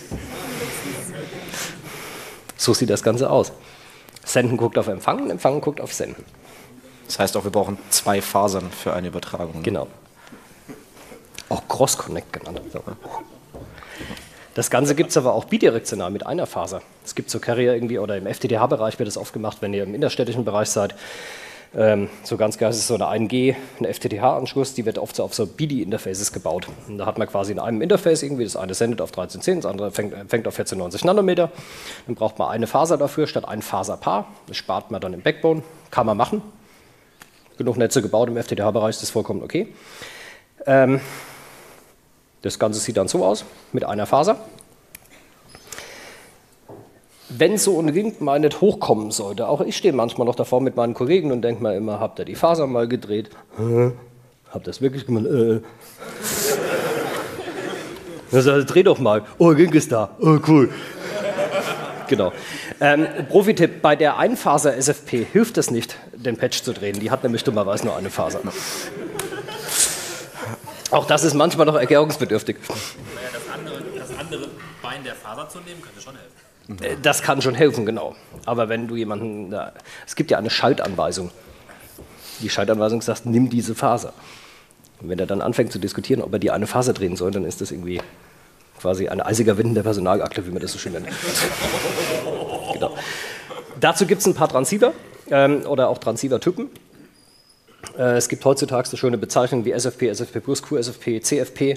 So sieht das Ganze aus. Senden guckt auf Empfangen, Empfangen guckt auf Senden. Das heißt auch, wir brauchen 2 Fasern für eine Übertragung. Genau. Auch Cross-Connect genannt. So. Das Ganze gibt es aber auch bidirektional mit einer Faser. Es gibt so Carrier irgendwie, oder im FTTH-Bereich wird das oft gemacht, wenn ihr im innerstädtischen Bereich seid. So ganz klar ist es so eine 1G, ein FTTH-Anschluss, die wird oft so auf so BIDI-Interfaces gebaut. Und da hat man quasi in einem Interface irgendwie, das eine sendet auf 1310, das andere fängt auf 1490 Nanometer. Dann braucht man eine Faser dafür statt ein Faserpaar. Das spart man dann im Backbone, kann man machen. Genug Netze gebaut im FTTH-Bereich, das ist vollkommen okay. Das Ganze sieht dann so aus, mit einer Faser. Wenn so ein Link mal nicht hochkommen sollte, auch ich stehe manchmal noch davor mit meinen Kollegen und denke mir immer, habt ihr die Faser mal gedreht? Habt ihr das wirklich gemacht? Also, dreh doch mal. Oh, Link ist da. Oh, cool. Genau. Profi-Tipp, bei der Einfaser-SFP hilft es nicht, den Patch zu drehen. Die hat nämlich dummerweise nur eine Faser. Auch das ist manchmal noch erklärungsbedürftig. Das andere Bein der Faser zu nehmen, könnte schon helfen. Das kann schon helfen, genau. Aber wenn du jemanden, es gibt ja eine Schaltanweisung. Die Schaltanweisung sagt, nimm diese Faser. Und wenn er dann anfängt zu diskutieren, ob er die eine Faser drehen soll, dann ist das irgendwie quasi ein eisiger Wind der Personalakte, wie man das so schön nennt. Genau. Dazu gibt es ein paar Transceiver oder auch Transceiver-Typen. Es gibt heutzutage so schöne Bezeichnungen wie SFP, SFP+, QSFP, CFP.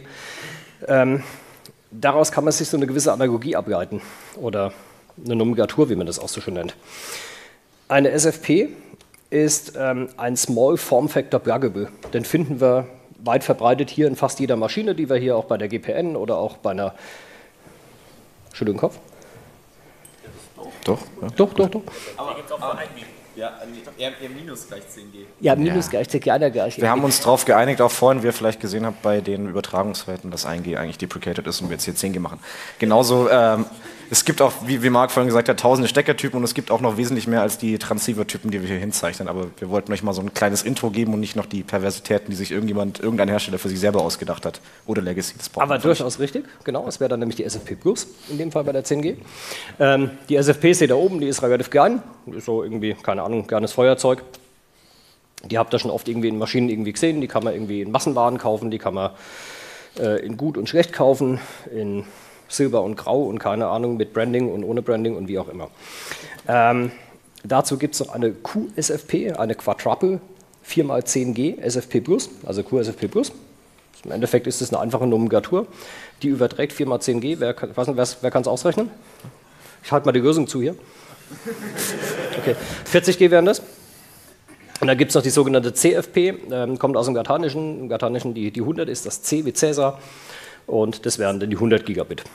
Daraus kann man sich so eine gewisse Analogie ableiten oder eine Nomenklatur, wie man das auch so schön nennt. Eine SFP ist ein Small Form Factor Pluggable. Den finden wir weit verbreitet hier in fast jeder Maschine, die wir hier auch bei der GPN oder auch bei einer... Entschuldigung, Kopf? Doch. Ja. Doch. Aber gibt es auch für IB. Ja, eher Minus gleich 10G. Ja, Minus gleich, einer gleich. Wir haben uns darauf geeinigt, auch vorhin, wie ihr vielleicht gesehen habt, bei den Übertragungswerten, dass 1G eigentlich deprecated ist und wir jetzt hier 10G machen. Genauso, es gibt auch, wie Marc vorhin gesagt hat, tausende Steckertypen und es gibt auch noch wesentlich mehr als die Transceiver-Typen, die wir hier hinzeichnen. Aber wir wollten euch mal so ein kleines Intro geben und nicht noch die Perversitäten, die sich irgendein Hersteller für sich selber ausgedacht hat. Oder Legacy. Das aber durchaus richtig, genau. Es wäre dann nämlich die SFP Plus, in dem Fall bei der 10G. Die SFP seht ihr da oben, die ist relativ klein. Ist so irgendwie, keine Ahnung, kleines Feuerzeug. Die habt ihr schon oft irgendwie in Maschinen irgendwie gesehen. Die kann man irgendwie in Massenwaren kaufen, die kann man in gut und schlecht kaufen, in Silber und Grau und keine Ahnung, mit Branding und ohne Branding und wie auch immer. Dazu gibt es noch eine QSFP, eine Quadruple 4x10G SFP Plus, also QSFP Plus. Im Endeffekt ist es eine einfache Nomenklatur, die überträgt 4x10G. Wer kann es ausrechnen? Ich halte mal die Lösung zu hier. Okay, 40G wären das. Und dann gibt es noch die sogenannte CFP, kommt aus dem Lateinischen. Im Lateinischen die 100 ist das C wie Cäsar und das wären dann die 100 Gigabit.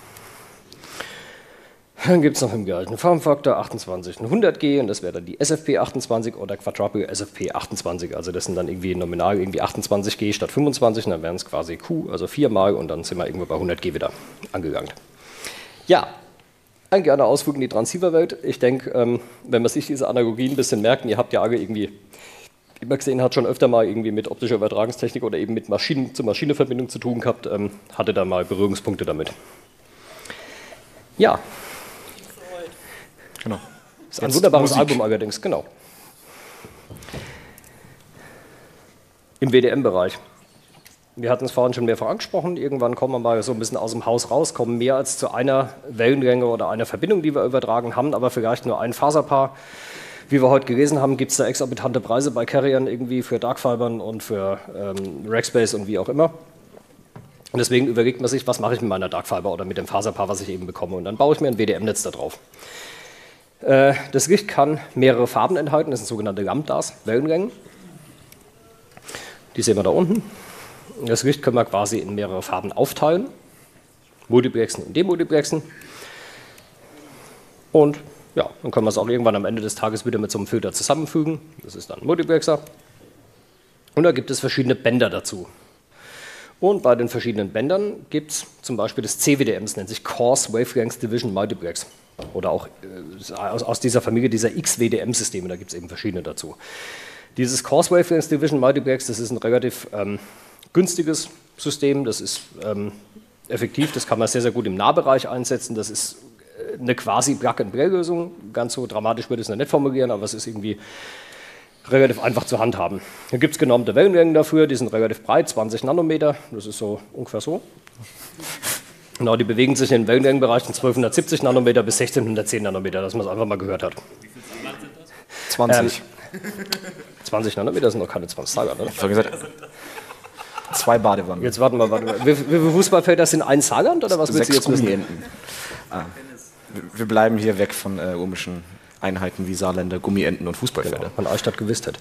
Dann gibt es noch im gleichen Formfaktor 28 ein 100G und das wäre dann die SFP 28 oder Quadruple SFP 28. Also das sind dann irgendwie nominal irgendwie 28G statt 25 und dann wären es quasi Q, also 4 mal und dann sind wir irgendwo bei 100G wieder angelangt. Ja, ein kleiner Ausflug in die Transceiver-Welt. Ich denke, wenn man sich diese Analogien ein bisschen merkt, ihr habt ja alle irgendwie immer gesehen hat, schon öfter mal irgendwie mit optischer Übertragungstechnik oder eben mit Maschine-zu-Maschine-Verbindung zu tun gehabt, hatte da mal Berührungspunkte damit. Ja. Genau. Ist ein wunderbares Album allerdings, genau. Im WDM-Bereich. Wir hatten es vorhin schon mehrfach angesprochen, irgendwann kommen wir mal so ein bisschen aus dem Haus raus, kommen mehr als zu einer Wellenlänge oder einer Verbindung, die wir übertragen haben, aber vielleicht nur ein Faserpaar. Wie wir heute gelesen haben, gibt es da exorbitante Preise bei Carriern irgendwie für Darkfibern und für Rackspace und wie auch immer. Und deswegen überlegt man sich, was mache ich mit meiner Darkfiber oder mit dem Faserpaar, was ich eben bekomme. Und dann baue ich mir ein WDM-Netz da drauf. Das Licht kann mehrere Farben enthalten, das sind sogenannte Lambdas, Wellenlängen. Die sehen wir da unten. Das Licht können wir quasi in mehrere Farben aufteilen, multiplexen und demultiplexen. Und ja, dann können wir es auch irgendwann am Ende des Tages wieder mit so einem Filter zusammenfügen. Das ist dann ein Multiplexer. Und da gibt es verschiedene Bänder dazu. Und bei den verschiedenen Bändern gibt es zum Beispiel das CWDM, das nennt sich Coarse Wavelength Division Multiplex. Oder auch aus dieser Familie dieser XWDM-Systeme, da gibt es eben verschiedene dazu. Dieses Coarse Wavelength Division Multiplex, das ist ein relativ günstiges System, das ist effektiv, das kann man sehr, sehr gut im Nahbereich einsetzen, das ist eine quasi Plug-and-Play-Lösung, ganz so dramatisch würde ich es nicht formulieren, aber es ist irgendwie relativ einfach zu handhaben. Hier gibt es genormte Wellenlängen dafür, die sind relativ breit, 20 Nanometer, das ist so ungefähr so. Genau, die bewegen sich in den Wellenlängenbereich von 1270 Nanometer bis 1610 Nanometer, dass man es einfach mal gehört hat. Wie viel Saarland sind das? 20. 20 Nanometer sind noch keine 20 Saarland, oder? Ich habe gesagt, 2 Badewannen. Jetzt warten wir. Wie viele Fußballfelder sind ein Saarland oder was willst du 6 jetzt wissen? Gummienten. Wir bleiben hier weg von komischen Einheiten wie Saarländer, Gummienten und Fußballfelder. Genau, von Eichstätt gewusst hat.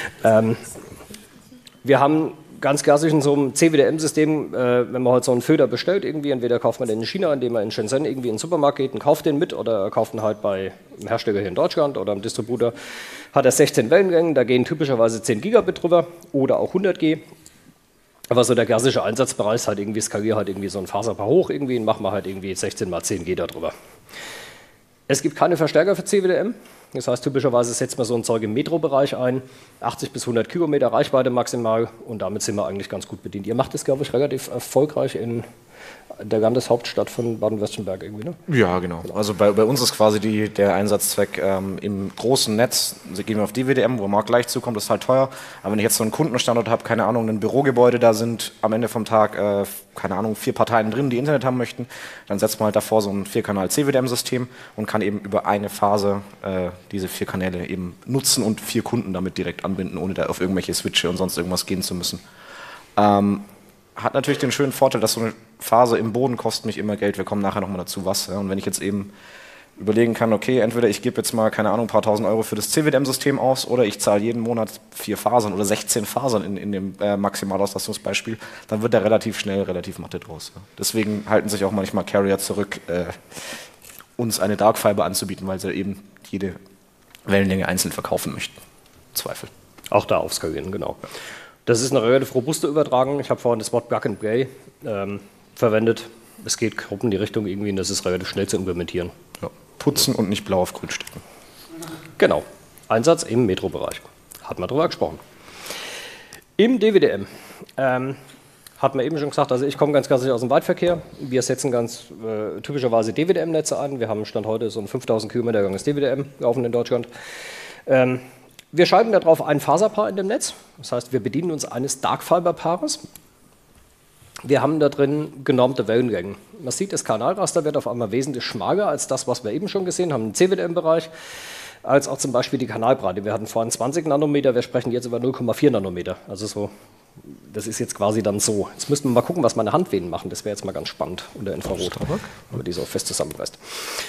Wir haben ganz klassisch in so einem CWDM-System, wenn man heute so einen Filter bestellt, irgendwie, entweder kauft man den in China, indem man in Shenzhen irgendwie in den Supermarkt geht und kauft den mit, oder kauft ihn halt bei einem Hersteller hier in Deutschland oder einem Distributor, hat er 16 Wellenlängen, da gehen typischerweise 10 Gigabit drüber oder auch 100 G. Aber so der klassische Einsatzbereich ist halt irgendwie, skaliere halt irgendwie so ein Faserpaar hoch irgendwie und machen wir halt irgendwie 16 mal 10 G da drüber. Es gibt keine Verstärker für CWDM. Das heißt, typischerweise setzt man so ein Zeug im Metro-Bereich ein, 80 bis 100 Kilometer Reichweite maximal, und damit sind wir eigentlich ganz gut bedient. Ihr macht das, glaube ich, relativ erfolgreich in der Landeshauptstadt von Baden-Württemberg irgendwie, ne? Ja, genau. Also bei uns ist quasi der Einsatzzweck im großen Netz, gehen wir auf DWDM, wo Markt gleich zukommt, das ist halt teuer. Aber wenn ich jetzt so einen Kundenstandort habe, keine Ahnung, ein Bürogebäude, da sind am Ende vom Tag, keine Ahnung, 4 Parteien drin, die Internet haben möchten, dann setzt man halt davor so ein 4-Kanal-CWDM-System und kann eben über eine Phase diese 4 Kanäle eben nutzen und 4 Kunden damit direkt anbinden, ohne da auf irgendwelche Switche und sonst irgendwas gehen zu müssen. Hat natürlich den schönen Vorteil, dass so eine Phase im Boden kostet mich immer Geld. Wir kommen nachher nochmal dazu, was. Ja. Und wenn ich jetzt eben überlegen kann, okay, entweder ich gebe jetzt mal, keine Ahnung, ein paar tausend Euro für das CWDM-System aus, oder ich zahle jeden Monat 4 Fasern oder 16 Fasern in dem Maximalauslastungsbeispiel, dann wird da relativ schnell relativ Mathe draus. Ja. Deswegen halten sich auch manchmal Carrier zurück, uns eine Darkfiber anzubieten, weil sie eben jede Wellenlänge einzeln verkaufen möchten. Zweifel. Auch da aufskalieren, genau. Das ist eine relativ robuste Übertragung. Ich habe vorhin das Wort Plug-and-Play verwendet. Es geht grob in die Richtung irgendwie, und das ist relativ schnell zu implementieren. Ja. Putzen und nicht blau auf grün stecken. Genau. Einsatz im Metro-Bereich. Hat man drüber gesprochen. Im DWDM hat man eben schon gesagt, also ich komme ganz klassisch aus dem Weitverkehr. Wir setzen ganz typischerweise DWDM-Netze ein. Wir haben Stand heute so ein 5000 Kilometer langes DWDM laufen in Deutschland. Wir schalten darauf ein Faserpaar in dem Netz. Das heißt, wir bedienen uns eines Darkfiber-Paares. Wir haben da drin genormte Wellenlängen. Man sieht, das Kanalraster wird auf einmal wesentlich schmaler als das, was wir eben schon gesehen haben im CWDM-Bereich, als auch zum Beispiel die Kanalbreite. Wir hatten vorhin 20 Nanometer, wir sprechen jetzt über 0,4 Nanometer. Also so, das ist jetzt quasi dann so. Jetzt müssten wir mal gucken, was meine Handvenen machen. Das wäre jetzt mal ganz spannend unter Infrarot, wenn man die so fest zusammenpresst.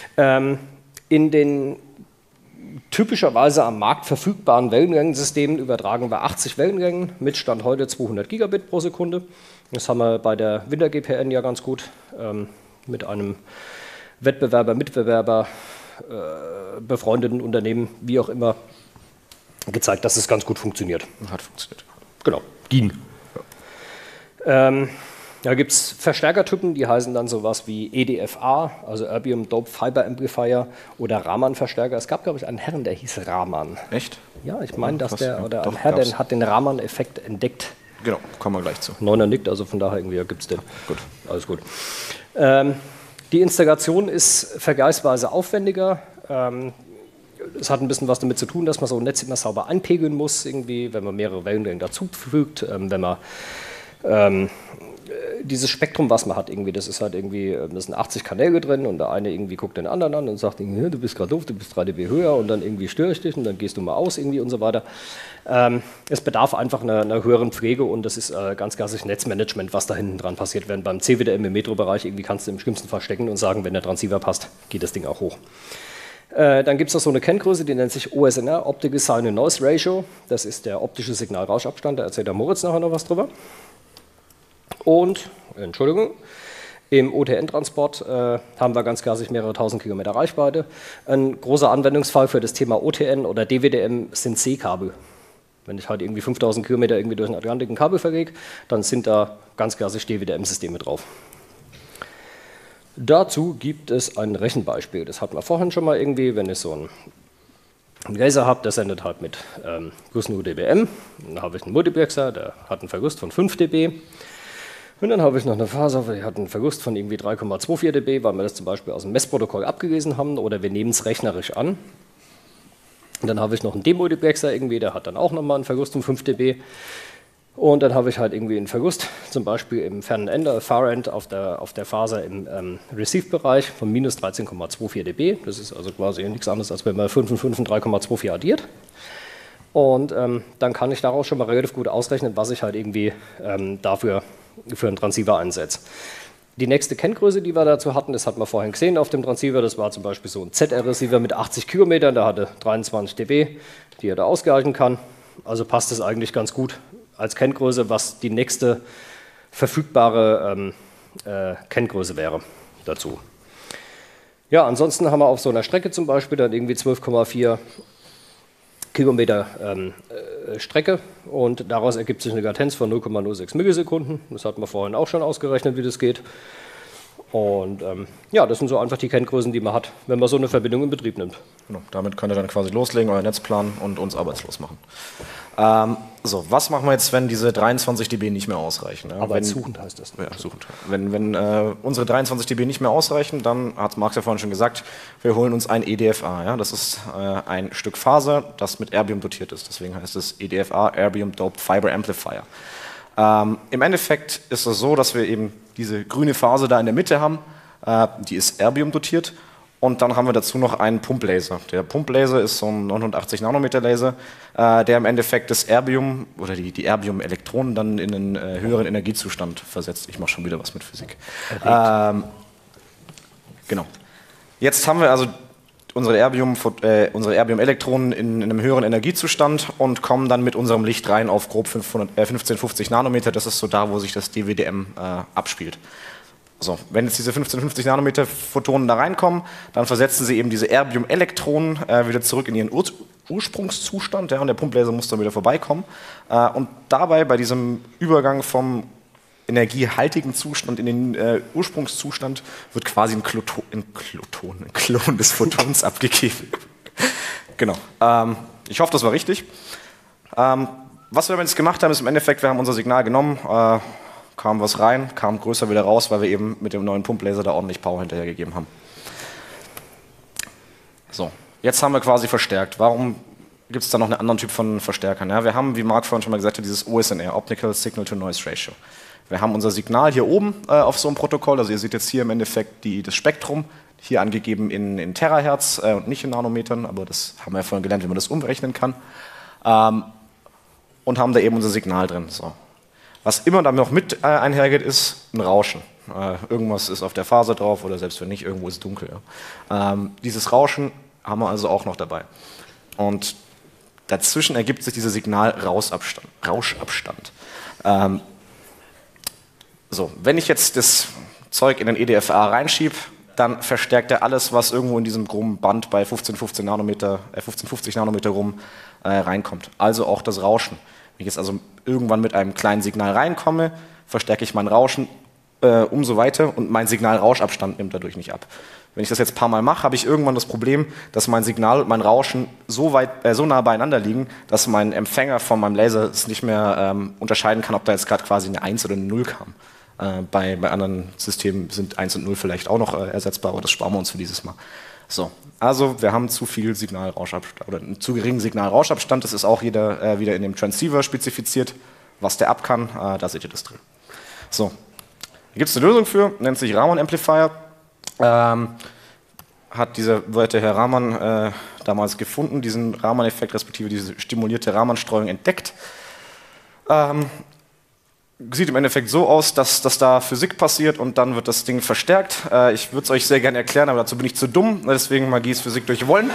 In den typischerweise am Markt verfügbaren Wellenlängensystemen übertragen wir 80 Wellenlängen mit Stand heute 200 Gigabit pro Sekunde. Das haben wir bei der Winter-GPN ja ganz gut mit einem Wettbewerber, Mitbewerber, befreundeten Unternehmen, wie auch immer, gezeigt, dass es ganz gut funktioniert. Hat funktioniert. Genau, ging. Ja. Da gibt es Verstärkertypen, die heißen dann sowas wie EDFA, also Erbium Dope Fiber Amplifier, oder Raman-Verstärker. Es gab, glaube ich, einen Herrn, der hieß Raman. Echt? Ja, ich meine, dass Was? der, oder Doch, ein Herr, gab's. der hat den Raman-Effekt entdeckt. Genau, kommen wir gleich zu. Neuner nickt, also von daher irgendwie gibt es den. Gut. Alles gut. Die Installation ist vergleichsweise aufwendiger. Es hat ein bisschen was damit zu tun, dass man so ein Netz immer sauber einpegeln muss, irgendwie, wenn man mehrere Wellenlängen dazufügt, wenn man dieses Spektrum, was man hat, irgendwie, das ist halt irgendwie, das sind 80 Kanäle drin und der eine irgendwie guckt den anderen an und sagt, du bist gerade doof, du bist 3 dB höher und dann irgendwie störe ich dich und dann gehst du mal aus irgendwie und so weiter. Es bedarf einfach einer höheren Pflege und das ist ganz klassisch Netzmanagement, was da hinten dran passiert. Während beim CWDM im Metro-Bereich irgendwie kannst du im schlimmsten Fall stecken und sagen, wenn der Transceiver passt, geht das Ding auch hoch. Dann gibt es noch so eine Kenngröße, die nennt sich OSNR, Optical Signal Noise Ratio. Das ist der optische Signal-Rauschabstand, da erzählt der Moritz nachher noch was drüber. Und, Entschuldigung, im OTN-Transport haben wir ganz klassisch mehrere tausend Kilometer Reichweite. Ein großer Anwendungsfall für das Thema OTN oder DWDM sind C-Kabel. Wenn ich halt irgendwie 5000 Kilometer irgendwie durch den Atlantik ein Kabel verlege, dann sind da ganz klassisch DWDM-Systeme drauf. Dazu gibt es ein Rechenbeispiel. Das hatten wir vorhin schon mal irgendwie, wenn ich so einen Laser habe, der sendet halt mit plus 0 dBm. Dann habe ich einen Multiplexer, der hat einen Verlust von 5 dB. Und dann habe ich noch eine Faser, die hat einen Verlust von irgendwie 3,24 dB, weil wir das zum Beispiel aus dem Messprotokoll abgelesen haben oder wir nehmen es rechnerisch an. Und dann habe ich noch einen Demultiplexer irgendwie, der hat dann auch nochmal einen Verlust von 5 dB. Und dann habe ich halt irgendwie einen Verlust, zum Beispiel im fernen Ende, Far End auf der Faser im Receive-Bereich von minus 13,24 dB. Das ist also quasi nichts anderes, als wenn man 5 und 5 und 3,24 addiert. Und dann kann ich daraus schon mal relativ gut ausrechnen, was ich halt irgendwie dafür für einen Transceiver einsetze. Die nächste Kenngröße, die wir dazu hatten, das hatten wir vorhin gesehen auf dem Transceiver, das war zum Beispiel so ein ZR-Receiver mit 80 Kilometern, der hatte 23 dB, die er da ausgleichen kann. Also passt es eigentlich ganz gut als Kenngröße, was die nächste verfügbare Kenngröße wäre dazu. Ja, ansonsten haben wir auf so einer Strecke zum Beispiel dann irgendwie 12,4 Kilometer Strecke und daraus ergibt sich eine Latenz von 0,06 Millisekunden. Das hatten wir vorhin auch schon ausgerechnet, wie das geht. Und ja, das sind so einfach die Kenngrößen, die man hat, wenn man so eine Verbindung in Betrieb nimmt. Genau, damit könnt ihr dann quasi loslegen, euer Netz planen und uns arbeitslos machen. So, was machen wir jetzt, wenn diese 23 dB nicht mehr ausreichen? Ja, Arbeitssuchend heißt das. Ja, suchend. Wenn unsere 23 dB nicht mehr ausreichen, dann hat Marc ja vorhin schon gesagt, wir holen uns ein EDFA. Ja? Das ist ein Stück Faser, das mit Erbium dotiert ist. Deswegen heißt es EDFA, Erbium Doped Fiber Amplifier. Im Endeffekt ist es so, dass wir eben diese grüne Phase da in der Mitte haben, die ist Erbium dotiert. Und dann haben wir dazu noch einen Pumplaser. Der Pumplaser ist so ein 980 Nanometer Laser, der im Endeffekt das Erbium oder die Erbium-Elektronen dann in einen höheren Energiezustand versetzt. Ich mache schon wieder was mit Physik. Genau. Jetzt haben wir also unsere Erbium-Elektronen in einem höheren Energiezustand und kommen dann mit unserem Licht rein auf grob 1550 Nanometer. Das ist so da, wo sich das DWDM abspielt. So, wenn jetzt diese 1550 Nanometer Photonen da reinkommen, dann versetzen sie eben diese Erbium-Elektronen wieder zurück in ihren Ursprungszustand, ja, und der Pumplaser muss dann wieder vorbeikommen. Und dabei, bei diesem Übergang vom energiehaltigen Zustand in den Ursprungszustand, wird quasi ein Klon des Photons abgegeben. Genau. Ich hoffe, das war richtig. Was wir jetzt gemacht haben, ist im Endeffekt, wir haben unser Signal genommen, kam was rein, kam größer wieder raus, weil wir eben mit dem neuen Pumplaser da ordentlich Power hinterhergegeben haben. So, jetzt haben wir quasi verstärkt. Warum gibt es da noch einen anderen Typ von Verstärkern? Ja, wir haben, wie Marc vorhin schon mal gesagt hat, dieses OSNR, Optical Signal to Noise Ratio. Wir haben unser Signal hier oben auf so einem Protokoll, also ihr seht jetzt hier im Endeffekt das Spektrum, hier angegeben in Terahertz und nicht in Nanometern, aber das haben wir ja vorhin gelernt, wie man das umrechnen kann. Und haben da eben unser Signal drin. So. Was immer damit noch mit einhergeht, ist ein Rauschen. Irgendwas ist auf der Faser drauf oder selbst wenn nicht, irgendwo ist es dunkel. Ja. Dieses Rauschen haben wir also auch noch dabei. Und dazwischen ergibt sich dieser Signal-Rauschabstand. So, wenn ich jetzt das Zeug in den EDFA reinschiebe, dann verstärkt er alles, was irgendwo in diesem groben Band bei 1550 Nanometer rum reinkommt. Also auch das Rauschen. Wenn ich jetzt also irgendwann mit einem kleinen Signal reinkomme, verstärke ich mein Rauschen umso weiter und mein Signalrauschabstand nimmt dadurch nicht ab. Wenn ich das jetzt ein paar Mal mache, habe ich irgendwann das Problem, dass mein Signal und mein Rauschen so nah beieinander liegen, dass mein Empfänger von meinem Laser es nicht mehr unterscheiden kann, ob da jetzt gerade quasi eine 1 oder eine 0 kam. Bei anderen Systemen sind 1 und 0 vielleicht auch noch ersetzbar, aber das sparen wir uns für dieses Mal. So, also wir haben zu viel Signalrauschabstand oder einen zu geringen Signalrauschabstand. Das ist auch wieder in dem Transceiver spezifiziert, was der ab kann. Da seht ihr das drin. So, hier gibt es eine Lösung für, nennt sich Raman Amplifier. Hat dieser werte Herr Raman damals gefunden, diesen Raman-Effekt, respektive diese stimulierte Raman-Streuung entdeckt. Sieht im Endeffekt so aus, dass da Physik passiert und dann wird das Ding verstärkt. Ich würde es euch sehr gerne erklären, aber dazu bin ich zu dumm, deswegen Magie ist Physik durch Wollen.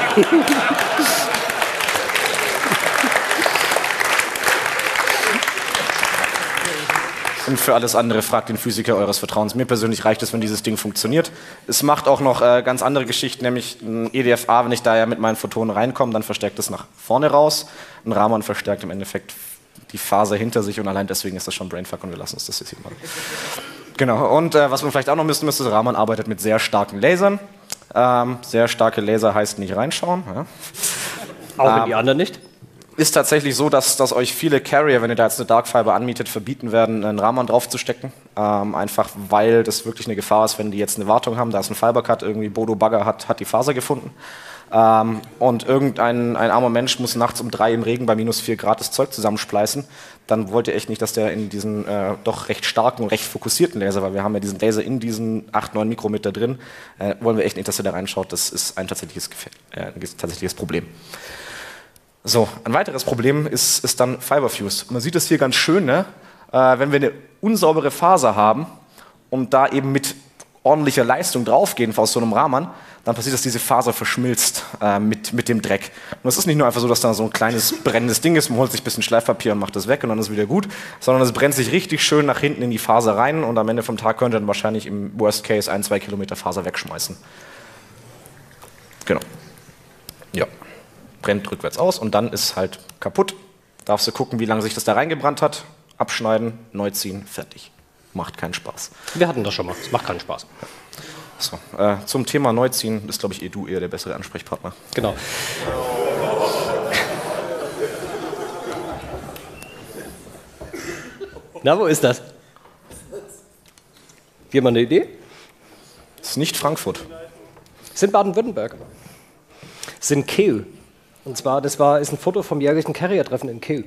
Und für alles andere fragt den Physiker eures Vertrauens. Mir persönlich reicht es, wenn dieses Ding funktioniert. Es macht auch noch ganz andere Geschichten, nämlich ein EDFA, wenn ich da ja mit meinen Photonen reinkomme, dann verstärkt es nach vorne raus. Ein Raman verstärkt im Endeffekt die Faser hinter sich und allein deswegen ist das schon Brainfuck und wir lassen uns das jetzt hier mal. Genau, und was man vielleicht auch noch wissen müsste, Raman arbeitet mit sehr starken Lasern. Sehr starke Laser heißt nicht reinschauen. Ja. Auch in die anderen nicht? Ist tatsächlich so, dass euch viele Carrier, wenn ihr da jetzt eine Dark Fiber anmietet, verbieten werden, einen Raman draufzustecken. Einfach weil das wirklich eine Gefahr ist, wenn die jetzt eine Wartung haben, da ist ein Fibercut, irgendwie Bodo Bagger hat die Faser gefunden. Und ein armer Mensch muss nachts um 3 im Regen bei -4 Grad das Zeug zusammenspleißen. Dann wollt ihr echt nicht, dass der in diesen doch recht starken und recht fokussierten Laser, weil wir haben ja diesen Laser in diesen 8-9 Mikrometer drin, wollen wir echt nicht, dass er da reinschaut. Das ist ein tatsächliches Problem. So, ein weiteres Problem ist dann Fiberfuse. Man sieht es hier ganz schön, ne? Wenn wir eine unsaubere Faser haben und da eben mit ordentlicher Leistung draufgehen aus so einem Raman, dann passiert, dass diese Faser verschmilzt mit dem Dreck. Und es ist nicht nur einfach so, dass da so ein kleines brennendes Ding ist, man holt sich ein bisschen Schleifpapier und macht das weg und dann ist wieder gut, sondern es brennt sich richtig schön nach hinten in die Faser rein und am Ende vom Tag könnt ihr dann wahrscheinlich im Worst Case 1-2 Kilometer Faser wegschmeißen. Genau. Ja. Brennt rückwärts aus und dann ist halt kaputt. Darfst du gucken, wie lange sich das da reingebrannt hat, abschneiden, neu ziehen, fertig. Macht keinen Spaß. Wir hatten das schon mal, es macht keinen Spaß. So, zum Thema Neuziehen ist, glaube ich, du eher der bessere Ansprechpartner. Genau. Na, wo ist das? Jemand eine Idee? Das ist nicht Frankfurt. Es ist in Baden-Württemberg. Es ist in Kehl. Und zwar, ist ein Foto vom jährlichen Carrier-Treffen in Kehl.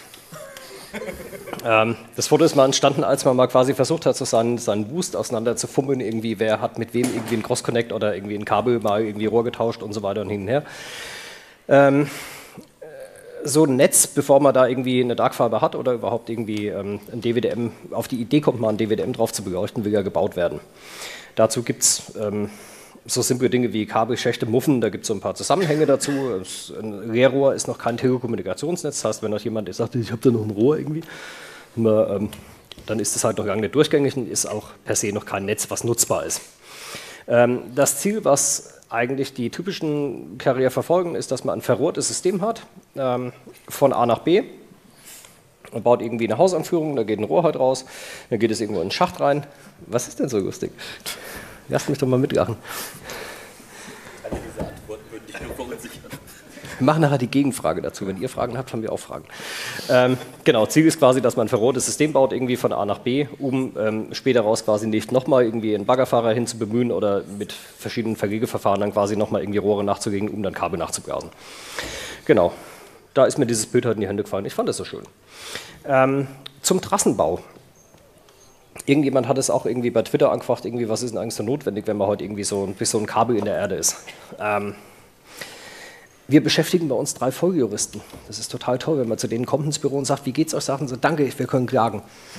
Das Foto ist mal entstanden, als man mal quasi versucht hat, so seinen Boost auseinander zu fummeln, irgendwie, wer hat mit wem irgendwie einen Cross-Connect oder irgendwie ein Kabel mal irgendwie Rohr getauscht und so weiter und hin und her. So ein Netz, bevor man da irgendwie eine Darkfiber hat oder überhaupt irgendwie ein DWDM, auf die Idee kommt, mal ein DWDM drauf zu beleuchten, will ja gebaut werden. Dazu gibt es so simple Dinge wie Kabel, Schächte, Muffen, da gibt es so ein paar Zusammenhänge dazu. Ein Leerrohr ist noch kein Telekommunikationsnetz, das heißt, wenn euch jemand sagt, ich habe da noch ein Rohr irgendwie, dann ist das halt noch lange nicht durchgängig und ist auch per se noch kein Netz, was nutzbar ist. Das Ziel, was eigentlich die typischen Carrier verfolgen, ist, dass man ein verrohrtes System hat, von A nach B. Man baut irgendwie eine Hausanführung, da geht ein Rohr halt raus, dann geht es irgendwo in einen Schacht rein. Was ist denn so lustig? Lasst mich doch mal mitlachen. Also diese Antwort würde dich nur verunsichern. Wir machen nachher die Gegenfrage dazu. Wenn ihr Fragen habt, haben wir auch Fragen. Genau, Ziel ist quasi, dass man ein verrohrtes System baut, irgendwie von A nach B, um später raus quasi nicht nochmal irgendwie einen Baggerfahrer hinzubemühen oder mit verschiedenen Verlegeverfahren dann quasi nochmal irgendwie Rohre nachzulegen, um dann Kabel nachzublasen. Genau, da ist mir dieses Bild halt in die Hände gefallen. Ich fand das so schön. Zum Trassenbau. Irgendjemand hat es auch irgendwie bei Twitter angefragt, irgendwie, was ist denn eigentlich so notwendig, wenn man heute irgendwie so ein Kabel in der Erde ist. Wir beschäftigen bei uns 3 Volljuristen. Das ist total toll, wenn man zu denen kommt ins Büro und sagt, wie geht's euch? Sagen sie, danke, wir können klagen.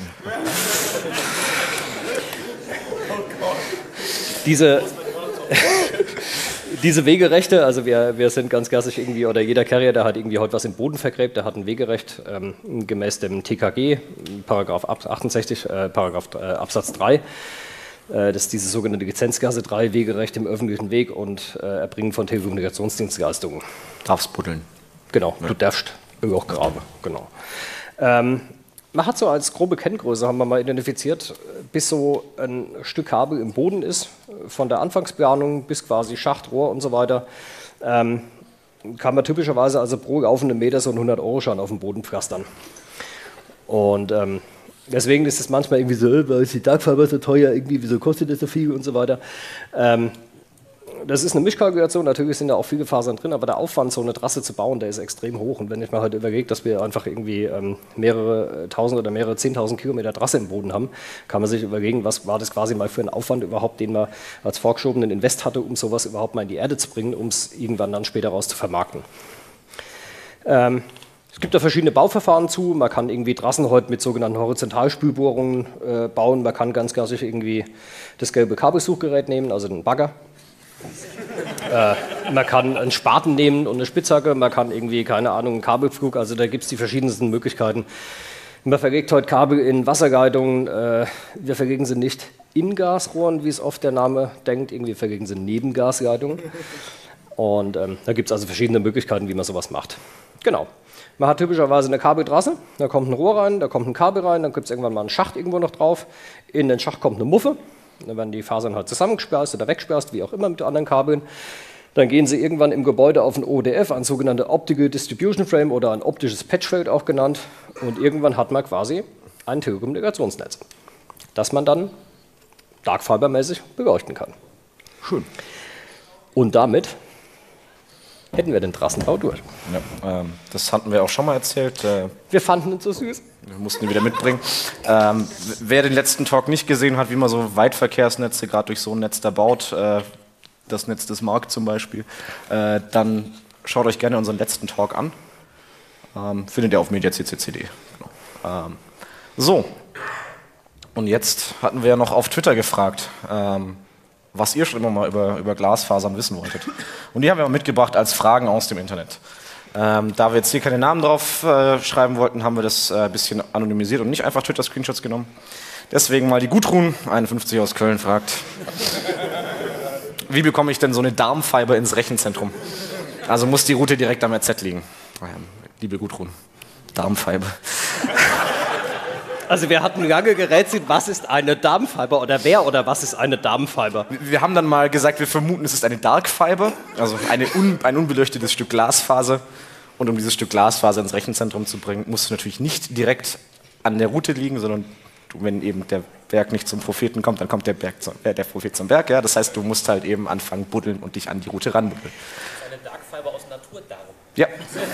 Diese Wegerechte, also wir sind ganz klassisch irgendwie, oder jeder Carrier, der hat irgendwie heute was im Boden vergräbt, der hat ein Wegerecht gemäß dem TKG, Paragraph 68, Absatz 3. Das ist diese sogenannte Lizenzklasse 3, Wegerecht im öffentlichen Weg und Erbringen von Telekommunikationsdienstleistungen. Darfst buddeln. Genau, ja. Du darfst auch graben, genau. Man hat so als grobe Kenngröße, haben wir mal identifiziert, bis so ein Stück Kabel im Boden ist, von der Anfangsplanung bis quasi Schacht, Rohr und so weiter, kann man typischerweise also pro laufenden Meter so einen 100-Euro-Schein auf den Boden pflastern. Und deswegen ist es manchmal irgendwie so, weil ist die Darkfiber so teuer, irgendwie, wieso kostet das so viel und so weiter. Das ist eine Mischkalkulation, natürlich sind da auch viele Fasern drin, aber der Aufwand, so eine Trasse zu bauen, der ist extrem hoch. Und wenn ich mir halt überlege, dass wir einfach irgendwie mehrere tausend oder mehrere 10.000 Kilometer Trasse im Boden haben, kann man sich überlegen, was war das quasi mal für ein Aufwand überhaupt, den man als vorgeschobenen Invest hatte, um sowas überhaupt mal in die Erde zu bringen, um es irgendwann dann später raus zu vermarkten. Es gibt da verschiedene Bauverfahren zu. Man kann irgendwie Trassen heute mit sogenannten Horizontalspülbohrungen bauen. Man kann ganz klassisch irgendwie das gelbe Kabelsuchgerät nehmen, also den Bagger. Man kann einen Spaten nehmen und eine Spitzhacke, man kann irgendwie, keine Ahnung, einen Kabelpflug, also da gibt es die verschiedensten Möglichkeiten. Man verlegt heute Kabel in Wasserleitungen, wir verlegen sie nicht in Gasrohren, wie es oft der Name denkt, irgendwie verlegen sie neben Gasleitungen. Und da gibt es also verschiedene Möglichkeiten, wie man sowas macht. Genau. Man hat typischerweise eine Kabeltrasse, da kommt ein Rohr rein, da kommt ein Kabel rein, dann gibt es irgendwann mal einen Schacht irgendwo noch drauf, in den Schacht kommt eine Muffe. Dann werden die Fasern halt zusammengesperrt oder weggesperrt, wie auch immer mit anderen Kabeln. Dann gehen sie irgendwann im Gebäude auf ein ODF, ein sogenannte Optical Distribution Frame oder ein optisches Patchfeld auch genannt. Und irgendwann hat man quasi ein Telekommunikationsnetz, das man dann darkfibermäßig beleuchten kann. Schön. Und damit hätten wir den Trassenbau durch. Ja, das hatten wir auch schon mal erzählt. Wir fanden ihn so süß. Wir mussten ihn wieder mitbringen. Wer den letzten Talk nicht gesehen hat, wie man so Weitverkehrsnetze gerade durch so ein Netz da baut, das Netz des Mark zum Beispiel, dann schaut euch gerne unseren letzten Talk an. Findet ihr auf mediaccc.de. Genau. So, und jetzt hatten wir ja noch auf Twitter gefragt, was ihr schon immer mal über Glasfasern wissen wolltet. Und die haben wir mal mitgebracht als Fragen aus dem Internet. Da wir jetzt hier keine Namen drauf schreiben wollten, haben wir das ein bisschen anonymisiert und nicht einfach Twitter-Screenshots genommen. Deswegen mal die Gudrun, 51 aus Köln, fragt, wie bekomme ich denn so eine Darmfiber ins Rechenzentrum? Also muss die Route direkt am RZ liegen. Liebe Gudrun, Darmfiber. Also wir hatten lange gerätselt, was ist eine Darmfiber oder wer oder was ist eine Darmfiber? Wir haben dann mal gesagt, wir vermuten, es ist eine Darkfiber, also ein unbeleuchtetes Stück Glasfaser. Und um dieses Stück Glasfaser ins Rechenzentrum zu bringen, musst du natürlich nicht direkt an der Route liegen, sondern wenn eben der Berg nicht zum Propheten kommt, dann kommt der Prophet zum Berg. Ja? Das heißt, du musst halt eben anfangen buddeln und dich an die Route ranbuddeln. Das ist eine Darkfiber aus Naturdarm. Ja.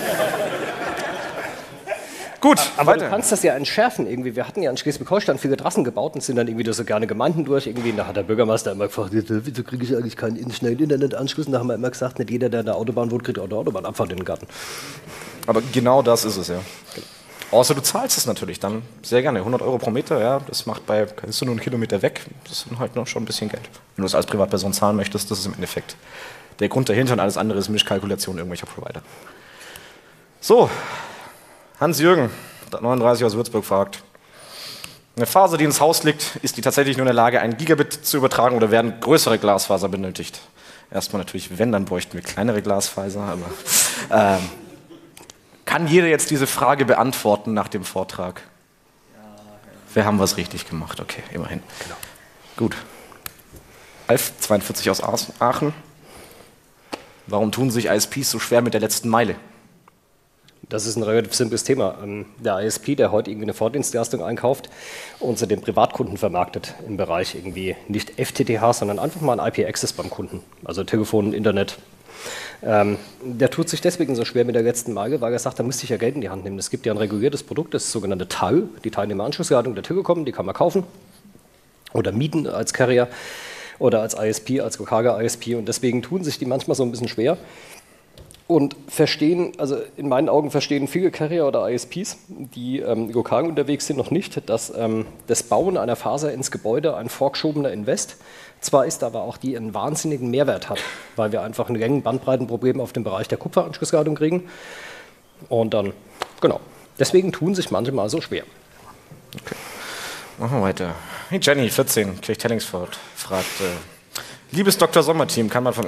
Gut, aber weiter. du kannst das ja entschärfen irgendwie. Wir hatten ja in Schleswig-Holstein viele Trassen gebaut und sind dann irgendwie durch so gerne Gemeinden durch. Irgendwie, da hat der Bürgermeister immer gefragt, wieso kriege ich eigentlich keinen schnellen Internetanschluss? Und da haben wir immer gesagt, nicht jeder, der in der Autobahn wohnt, kriegt auch eine Autobahnabfahrt in den Garten. Aber genau das ist es, ja. Genau. Außer du zahlst es natürlich dann sehr gerne. 100 Euro pro Meter, ja, das macht ist nur einen Kilometer weg. Das ist halt noch schon ein bisschen Geld. Wenn du es als Privatperson zahlen möchtest, das ist im Endeffekt der Grund dahinter und alles andere ist Mischkalkulation irgendwelcher Provider. So, Hans-Jürgen, 39 aus Würzburg, fragt, eine Faser, die ins Haus liegt, ist die tatsächlich nur in der Lage, 1 Gigabit zu übertragen oder werden größere Glasfaser benötigt? Erstmal natürlich, wenn, dann bräuchten wir kleinere Glasfaser, aber kann jeder jetzt diese Frage beantworten nach dem Vortrag? Ja. Wir haben was richtig gemacht, okay, immerhin. Genau. Gut. Alf, 42 aus Aachen. Warum tun sich ISPs so schwer mit der letzten Meile? Das ist ein relativ simples Thema. Der ISP, der heute irgendwie eine Vordienstleistung einkauft und sie dem Privatkunden vermarktet im Bereich irgendwie nicht FTTH, sondern einfach mal ein IP-Access beim Kunden, also Telefon, Internet. Der tut sich deswegen so schwer mit der letzten Meile, weil er sagt, da müsste ich ja Geld in die Hand nehmen. Es gibt ja ein reguliertes Produkt, das ist das sogenannte TAU, die Teilnehmeranschlussladung der Telekom, die kann man kaufen oder mieten als Carrier oder als ISP, als lokaler ISP und deswegen tun sich die manchmal so ein bisschen schwer. Und verstehen, also in meinen Augen verstehen viele Carrier oder ISPs, die lokal unterwegs sind, noch nicht, dass das Bauen einer Faser ins Gebäude ein vorgeschobener Invest zwar ist, aber auch die einen wahnsinnigen Mehrwert hat, weil wir einfach ein Längen-Bandbreitenproblem auf dem Bereich der Kupferanschlussladung kriegen. Und dann, genau, deswegen tun sich manche mal so schwer. Okay. Machen wir weiter. Hey Jenny, 14, Kirch-Tellingsford, fragt, liebes Dr. Sommer-Team, kann man von...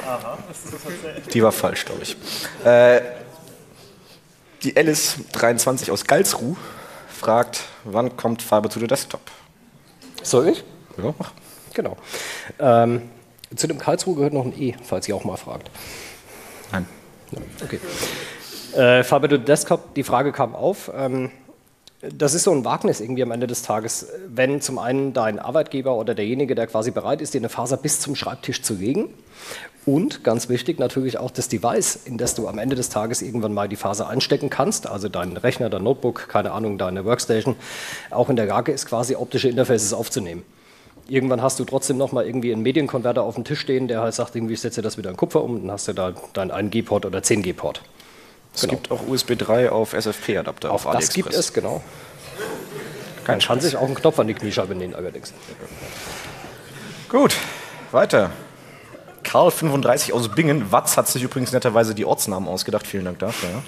Aha, das ist tatsächlich. Die war falsch, glaube ich. Die Alice 23 aus Galsruh fragt, wann kommt Fiber to the Desktop? Soll ich? Ja, mach. Genau. Zu dem Karlsruhe gehört noch ein E, falls ihr auch mal fragt. Nein. Okay. Fiber to the Desktop, die Frage kam auf. Das ist so ein Wagnis irgendwie am Ende des Tages, wenn zum einen dein Arbeitgeber oder derjenige, der quasi bereit ist, dir eine Faser bis zum Schreibtisch zu legen und ganz wichtig natürlich auch das Device, in das du am Ende des Tages irgendwann mal die Faser einstecken kannst, also dein Rechner, dein Notebook, keine Ahnung, deine Workstation, auch in der Lage ist, quasi optische Interfaces aufzunehmen. Irgendwann hast du trotzdem noch mal irgendwie einen Medienkonverter auf dem Tisch stehen, der halt sagt, irgendwie setze das wieder in Kupfer um, dann hast du da deinen 1G-Port oder 10G-Port. Es gibt auch USB 3 auf SFP-Adapter auf AliExpress. Das gibt es, genau. Kein Man kann sich auch einen Knopf an die Kniescheibe nähen allerdings. Gut, weiter. Karl 35 aus Bingen. Watz hat sich übrigens netterweise die Ortsnamen ausgedacht. Vielen Dank dafür. Ja.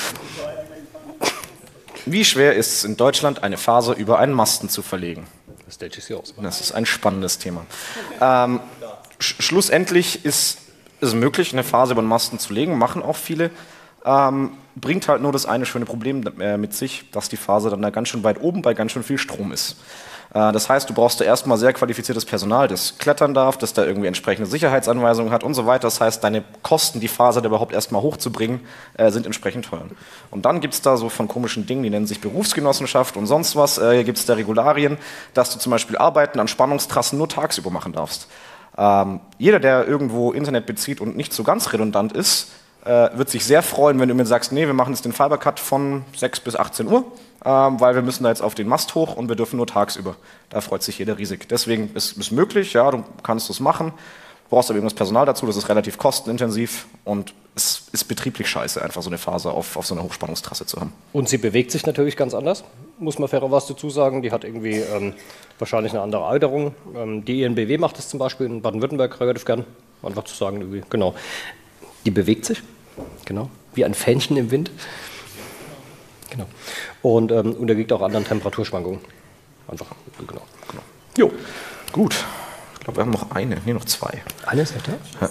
Wie schwer ist es in Deutschland, eine Faser über einen Masten zu verlegen? The stage is yours. Das ist ein spannendes Thema. Schlussendlich ist es möglich, eine Faser über einen Masten zu legen, machen auch viele. Bringt halt nur das eine schöne Problem mit sich, dass die Faser dann da ganz schön weit oben bei ganz schön viel Strom ist. Das heißt, du brauchst da erstmal sehr qualifiziertes Personal, das klettern darf, das da irgendwie entsprechende Sicherheitsanweisungen hat und so weiter. Das heißt, deine Kosten, die Faser da überhaupt erstmal hochzubringen, sind entsprechend teuer. Und dann gibt es da so von komischen Dingen, die nennen sich Berufsgenossenschaft und sonst was, gibt es da Regularien, dass du zum Beispiel Arbeiten an Spannungstrassen nur tagsüber machen darfst. Jeder, der irgendwo Internet bezieht und nicht so ganz redundant ist, wird sich sehr freuen, wenn du mir sagst, nee, wir machen jetzt den Fibercut von 6 bis 18 Uhr, weil wir müssen da jetzt auf den Mast hoch und wir dürfen nur tagsüber. Da freut sich jeder riesig. Deswegen ist es möglich, ja, du kannst es machen, brauchst aber eben das Personal dazu, das ist relativ kostenintensiv und es ist betrieblich scheiße, einfach so eine Faser auf so einer Hochspannungstrasse zu haben. Und sie bewegt sich natürlich ganz anders, muss man fairerweise dazu sagen. Die hat irgendwie wahrscheinlich eine andere Alterung. Die EnBW macht das zum Beispiel in Baden-Württemberg relativ gern, einfach zu sagen, irgendwie, genau. Die bewegt sich, genau, wie ein Fähnchen im Wind. Genau. Und unterliegt auch anderen Temperaturschwankungen. Einfach, genau. Jo, gut. Ich glaube, wir haben noch noch zwei. Eine Seite? Ja.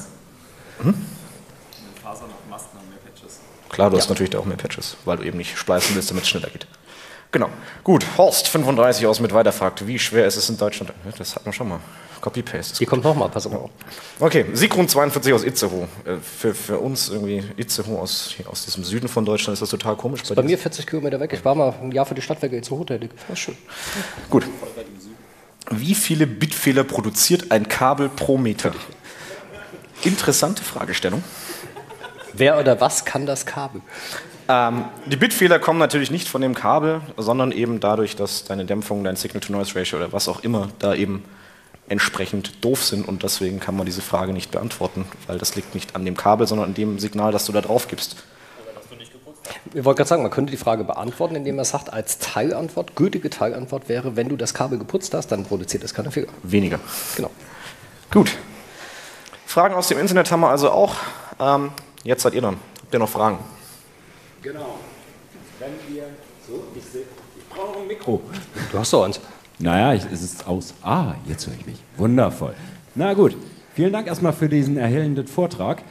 Faser noch Masten haben mehr Patches. Klar, du hast natürlich da auch mehr Patches, weil du eben nicht spleißen willst, damit es schneller geht. Genau. Gut, Horst 35 aus mit weiter fragt, wie schwer ist es in Deutschland? Das hatten wir schon mal. Copy-Paste. Hier kommt nochmal, pass auf. Okay, Sigrun 42 aus Itzehoe. Für uns irgendwie Itzehoe aus diesem Süden von Deutschland ist das total komisch. Das ist bei mir 40 Kilometer weg. Ich war mal ein Jahr für die Stadtwerke Itzehoe tätig. Ja, schön. Gut. Wie viele Bitfehler produziert ein Kabel pro Meter? Interessante Fragestellung. Wer oder was kann das Kabel? Die Bitfehler kommen natürlich nicht von dem Kabel, sondern eben dadurch, dass deine Dämpfung, dein Signal-to-Noise-Ratio oder was auch immer da eben entsprechend doof sind und deswegen kann man diese Frage nicht beantworten, weil das liegt nicht an dem Kabel, sondern an dem Signal, das du da drauf gibst. Ich wollte gerade sagen, man könnte die Frage beantworten, indem man sagt, als Teilantwort, gültige Teilantwort wäre, wenn du das Kabel geputzt hast, dann produziert es keine Fehler. Weniger. Genau. Gut. Fragen aus dem Internet haben wir also auch. Jetzt seid ihr dran. Habt ihr noch Fragen? Genau. Wenn wir so, ich brauche noch ein Mikro. Du hast doch eins. Naja, es ist aus. Ah, jetzt höre ich mich. Wundervoll. Na gut, vielen Dank erstmal für diesen erhellenden Vortrag.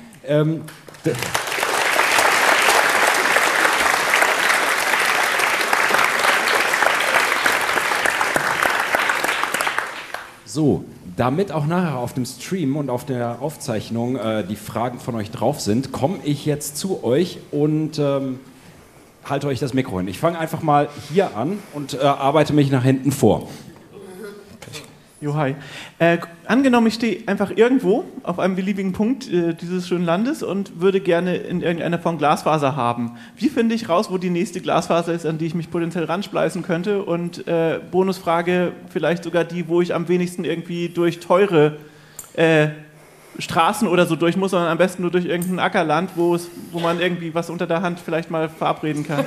So, damit auch nachher auf dem Stream und auf der Aufzeichnung die Fragen von euch drauf sind, komme ich jetzt zu euch und halte euch das Mikro hin. Ich fange einfach mal hier an und arbeite mich nach hinten vor. Jo, hi. Angenommen, ich stehe einfach irgendwo auf einem beliebigen Punkt dieses schönen Landes und würde gerne in irgendeiner Form Glasfaser haben. Wie finde ich raus, wo die nächste Glasfaser ist, an die ich mich potenziell ranspleißen könnte? Und Bonusfrage, vielleicht sogar die, wo ich am wenigsten irgendwie durch teure Straßen oder so durch muss, sondern am besten nur durch irgendein Ackerland, wo man irgendwie was unter der Hand vielleicht mal verabreden kann.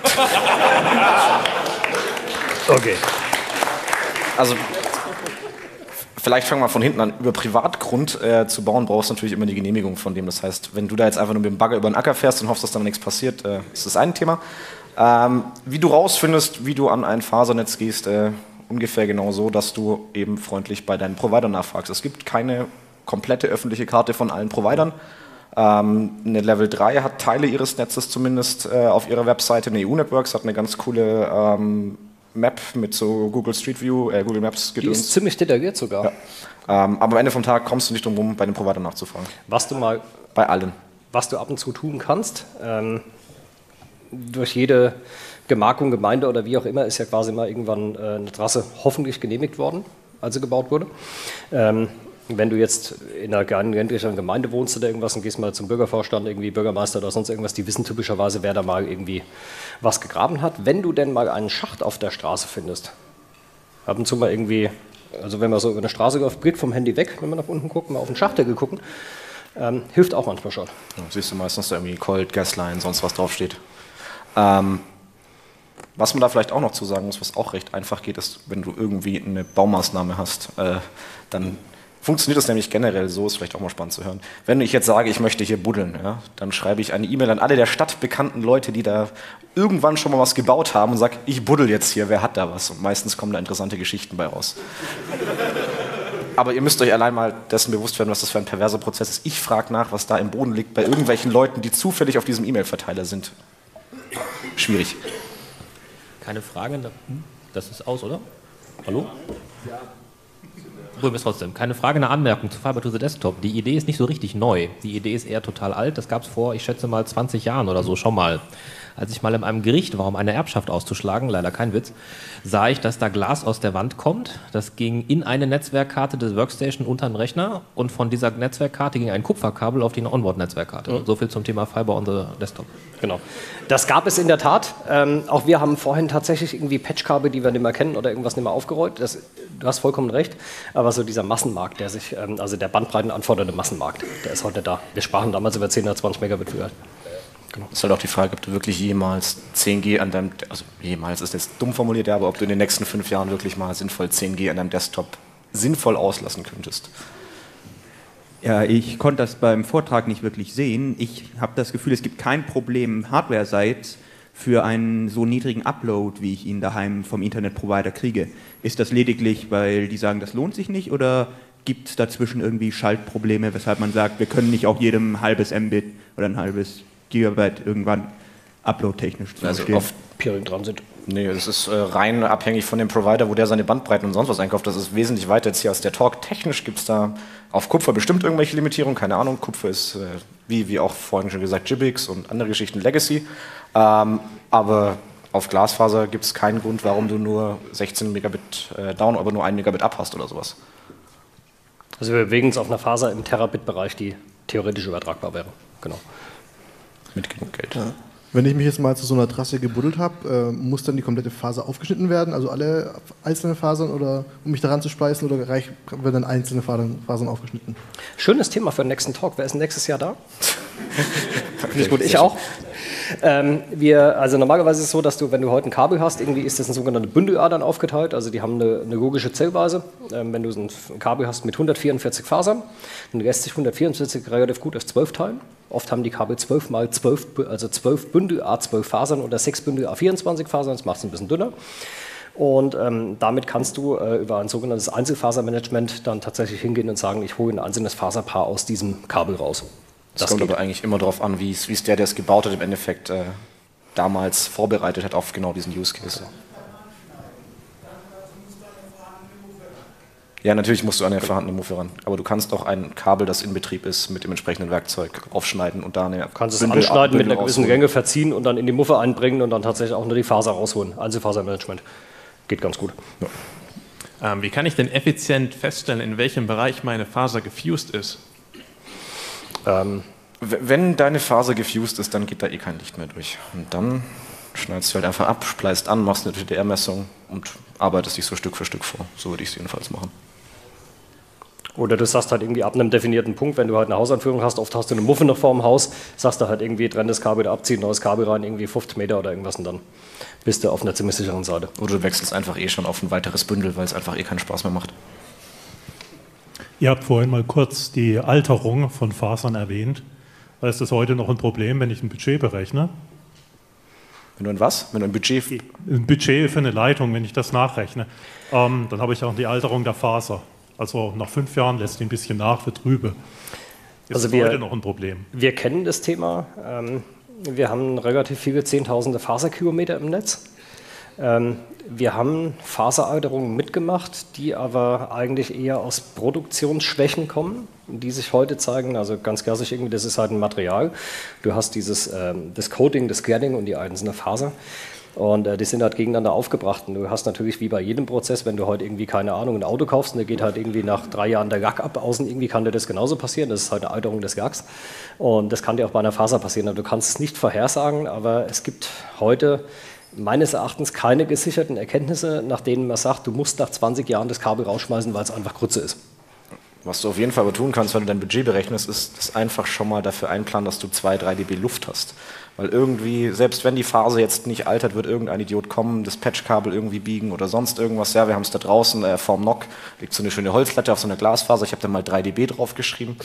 Okay. Also, vielleicht fangen wir von hinten an. Über Privatgrund zu bauen, brauchst du natürlich immer die Genehmigung von dem. Das heißt, wenn du da jetzt einfach nur mit dem Bagger über den Acker fährst und hoffst, dass dann nichts passiert, ist das ein Thema. Wie du rausfindest, wie du an ein Fasernetz gehst, ungefähr genau so, dass du eben freundlich bei deinen Providern nachfragst. Es gibt keine komplette öffentliche Karte von allen Providern. Eine Level 3 hat Teile ihres Netzes zumindest auf ihrer Webseite. Eine EU Networks hat eine ganz coole Map mit so Google Street View, Google Maps Die ist ziemlich detailliert sogar. Ja. Aber am Ende vom Tag kommst du nicht drum rum, bei den Providern nachzufragen. Bei allen. Was du ab und zu tun kannst, durch jede Gemarkung, Gemeinde oder wie auch immer, ist ja quasi mal irgendwann eine Trasse hoffentlich genehmigt worden, als sie gebaut wurde. Wenn du jetzt in einer ländlichen Gemeinde wohnst oder irgendwas und gehst mal zum Bürgervorstand, irgendwie Bürgermeister oder sonst irgendwas, die wissen typischerweise, wer da mal irgendwie was gegraben hat. Wenn du denn mal einen Schacht auf der Straße findest, ab und zu mal irgendwie, also wenn man so über eine Straße läuft, Blick vom Handy weg, wenn man nach unten guckt, mal auf den Schachtdeckel gucken, hilft auch manchmal schon. Ja, siehst du meistens da irgendwie Colt, Gasline, sonst was draufsteht. Was man da vielleicht auch noch zu sagen muss, was auch recht einfach geht, ist, wenn du irgendwie eine Baumaßnahme hast, dann funktioniert das nämlich generell so, ist vielleicht auch mal spannend zu hören. Wenn ich jetzt sage, ich möchte hier buddeln, ja, dann schreibe ich eine E-Mail an alle der stadtbekannten Leute, die da irgendwann schon mal was gebaut haben und sage, ich buddel jetzt hier, wer hat da was? Und meistens kommen da interessante Geschichten bei raus. Aber ihr müsst euch allein mal dessen bewusst werden, was das für ein perverser Prozess ist. Ich frage nach, was da im Boden liegt, bei irgendwelchen Leuten, die zufällig auf diesem E-Mail-Verteiler sind. Schwierig. Keine Frage, das ist aus, oder? Hallo? Ja. Probieren wir es trotzdem. Keine Frage, eine Anmerkung zu Fiber to the Desktop. Die Idee ist nicht so richtig neu. Die Idee ist eher total alt. Das gab es vor, ich schätze mal, 20 Jahren oder so schon mal. Als ich mal in einem Gericht war, um eine Erbschaft auszuschlagen, leider kein Witz, sah ich, dass da Glas aus der Wand kommt. Das ging in eine Netzwerkkarte des Workstation unter den Rechner und von dieser Netzwerkkarte ging ein Kupferkabel auf die Onboard-Netzwerkkarte. Mhm. So viel zum Thema Fiber on the Desktop. Genau. Das gab es in der Tat. Auch wir haben vorhin tatsächlich irgendwie Patchkabel, die wir nicht mehr kennen oder irgendwas nicht mehr aufgerollt. Du hast vollkommen recht. Aber so dieser Massenmarkt, der sich, also der bandbreitenanfordernde Massenmarkt, der ist heute da. Wir sprachen damals über 10 oder 20 Megabit früher. Genau. Das ist halt auch die Frage, ob du wirklich jemals 10G an deinem, also jemals ist jetzt dumm formuliert, ja, aber ob du in den nächsten 5 Jahren wirklich mal sinnvoll 10G an deinem Desktop sinnvoll auslassen könntest. Ja, ich konnte das beim Vortrag nicht wirklich sehen. Ich habe das Gefühl, es gibt kein Problem hardware-seits für einen so niedrigen Upload, wie ich ihn daheim vom Internetprovider kriege. Ist das lediglich, weil die sagen, das lohnt sich nicht, oder gibt es dazwischen irgendwie Schaltprobleme, weshalb man sagt, wir können nicht auch jedem ein halbes Mbit oder ein halbes Gigabyte irgendwann upload-technisch zu also oft Peering dran sind. Nee, es ist rein abhängig von dem Provider, wo der seine Bandbreiten und sonst was einkauft. Das ist wesentlich weiter jetzt hier als der Talk. Technisch gibt es da auf Kupfer bestimmt irgendwelche Limitierungen, keine Ahnung. Kupfer ist, wie auch vorhin schon gesagt, Gibbix und andere Geschichten Legacy. Aber auf Glasfaser gibt es keinen Grund, warum du nur 16 Megabit down, aber nur 1 Megabit up hast oder sowas. Also wir bewegen uns auf einer Faser im Terabit-Bereich, die theoretisch übertragbar wäre. Genau. Mit genug Geld. Ja. Wenn ich mich jetzt mal zu so einer Trasse gebuddelt habe, muss dann die komplette Faser aufgeschnitten werden, also alle einzelnen Fasern, oder um mich daran zu speisen, oder werden dann einzelne Fasern aufgeschnitten? Schönes Thema für den nächsten Talk. Wer ist nächstes Jahr da? Finde ich gut, ich auch. Also normalerweise ist es so, dass du, wenn du heute ein Kabel hast, irgendwie ist das in sogenannte Bündeladern aufgeteilt, also die haben eine logische Zählweise. Wenn du ein Kabel hast mit 144 Fasern, dann lässt sich 144 relativ gut auf 12 teilen. Oft haben die Kabel 12 mal 12, also 12 Bündel A12 Fasern oder 6 Bündel A24 Fasern, das macht es ein bisschen dünner. Und damit kannst du über ein sogenanntes Einzelfasermanagement dann tatsächlich hingehen und sagen, ich hole ein einzelnes Faserpaar aus diesem Kabel raus. Das kommt aber eigentlich immer darauf an, wie es der es gebaut hat, im Endeffekt damals vorbereitet hat auf genau diesen Use Case. Ja, natürlich musst du an eine vorhandene Muffe ran. Aber du kannst auch ein Kabel, das in Betrieb ist, mit dem entsprechenden Werkzeug aufschneiden und da eine. Du kannst es anschneiden, mit einer gewissen Länge verziehen und dann in die Muffe einbringen und dann tatsächlich auch nur die Faser rausholen. Einzelfasermanagement. Geht ganz gut. Ja. Wie kann ich denn effizient feststellen, in welchem Bereich meine Faser gefused ist? Wenn deine Faser gefused ist, dann geht da eh kein Licht mehr durch. Und dann schneidest du halt einfach ab, spleist an, machst eine TDR-Messung und arbeitest dich so Stück für Stück vor. So würde ich es jedenfalls machen. Oder du sagst halt irgendwie ab einem definierten Punkt, wenn du halt eine Hausanführung hast, oft hast du eine Muffe noch vor dem Haus, sagst du halt irgendwie, trenn das Kabel da abziehen, neues Kabel rein, irgendwie 50 Meter oder irgendwas und dann bist du auf einer ziemlich sicheren Seite. Oder du wechselst einfach eh schon auf ein weiteres Bündel, weil es einfach eh keinen Spaß mehr macht. Ihr habt vorhin mal kurz die Alterung von Fasern erwähnt. Ist das heute noch ein Problem, wenn ich ein Budget berechne? Wenn du ein was? Wenn du ein Budget? Ein Budget für eine Leitung, wenn ich das nachrechne. Dann habe ich auch die Alterung der Faser. Also nach 5 Jahren lässt die ein bisschen nach, wird trübe. Ist Also das heute noch ein Problem? Wir kennen das Thema. Wir haben relativ viele Zehntausende Faserkilometer im Netz. Wir haben Faseralterungen mitgemacht, die aber eigentlich eher aus Produktionsschwächen kommen, die sich heute zeigen. Also ganz klassisch irgendwie, das ist halt ein Material. Du hast das Coating, das Cladding und die einzelne Faser. Und die sind halt gegeneinander aufgebracht. Und du hast natürlich wie bei jedem Prozess, wenn du heute irgendwie, keine Ahnung, ein Auto kaufst und der geht halt irgendwie nach 3 Jahren der Lack ab, außen irgendwie kann dir das genauso passieren. Das ist halt eine Alterung des Lacks. Und das kann dir auch bei einer Faser passieren. Also du kannst es nicht vorhersagen, aber es gibt heute meines Erachtens keine gesicherten Erkenntnisse, nach denen man sagt, du musst nach 20 Jahren das Kabel rausschmeißen, weil es einfach Grütze ist. Was du auf jeden Fall aber tun kannst, wenn du dein Budget berechnest, ist das einfach schon mal dafür einplanen, dass du 2-3 dB Luft hast. Weil irgendwie, selbst wenn die Phase jetzt nicht altert, wird irgendein Idiot kommen, das Patchkabel irgendwie biegen oder sonst irgendwas. Ja, wir haben es da draußen, vorm NOC liegt so eine schöne Holzlatte auf so einer Glasfaser. Ich habe da mal 3 dB draufgeschrieben.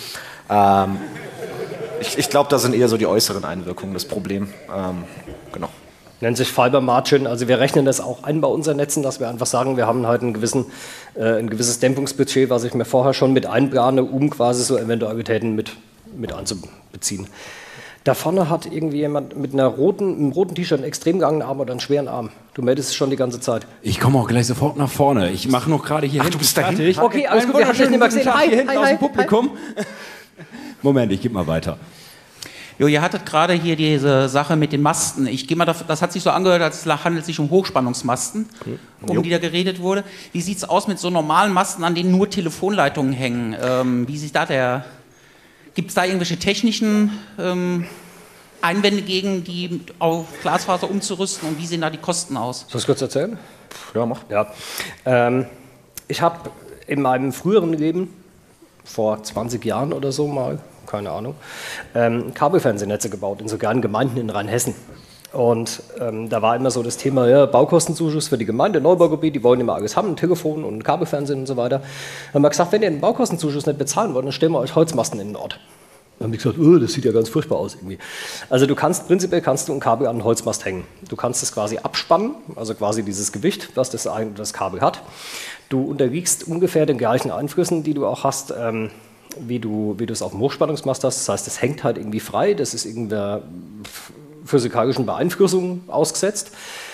Ich glaube, das sind eher so die äußeren Einwirkungen das Problem. Genau. Nennt sich Fiber Margin. Also wir rechnen das auch ein bei unseren Netzen, dass wir einfach sagen, wir haben halt ein gewisses Dämpfungsbudget, was ich mir vorher schon mit einplane, um quasi so Eventualitäten mit einzubeziehen. Da vorne hat irgendwie jemand mit einem roten T-Shirt einen extrem langen Arm oder einen schweren Arm. Du meldest es schon die ganze Zeit. Ich komme auch gleich sofort nach vorne. Ich mache noch gerade hier hinten. Du bist da hinten? Okay, alles gut. Wir haben dich nicht mehr gesehen. Hi, hier hinten aus dem Publikum. Moment, ich gebe mal weiter. Jo, ihr hattet gerade hier diese Sache mit den Masten. Ich gehe mal davon, das hat sich so angehört, als es handelt sich um Hochspannungsmasten, um die da geredet wurde. Wie sieht es aus mit so normalen Masten, an denen nur Telefonleitungen hängen? Wie sieht da gibt es da irgendwelche technischen Einwände gegen, die auf Glasfaser umzurüsten, und wie sehen da die Kosten aus? Soll ich kurz erzählen? Ja, mach. Ja. Ich habe in meinem früheren Leben, vor 20 Jahren oder so mal, keine Ahnung, Kabelfernsehnetze gebaut in so kleinen Gemeinden in Rheinhessen. Und da war immer so das Thema, ja, Baukostenzuschuss für die Gemeinde, Neubaugebiet, die wollen immer alles haben, ein Telefon und ein Kabelfernsehen und so weiter. Dann haben wir gesagt, wenn ihr den Baukostenzuschuss nicht bezahlen wollt, dann stellen wir euch Holzmasten in den Ort. Dann haben die gesagt, das sieht ja ganz furchtbar aus irgendwie. Also prinzipiell kannst du ein Kabel an einen Holzmast hängen. Du kannst es quasi abspannen, also quasi dieses Gewicht, was das Kabel hat. Du unterliegst ungefähr den gleichen Einflüssen, die du auch hast, wie du es auf dem Hochspannungsmast hast. Das heißt, es hängt halt irgendwie frei, das ist irgendeiner physikalischen Beeinflussung ausgesetzt.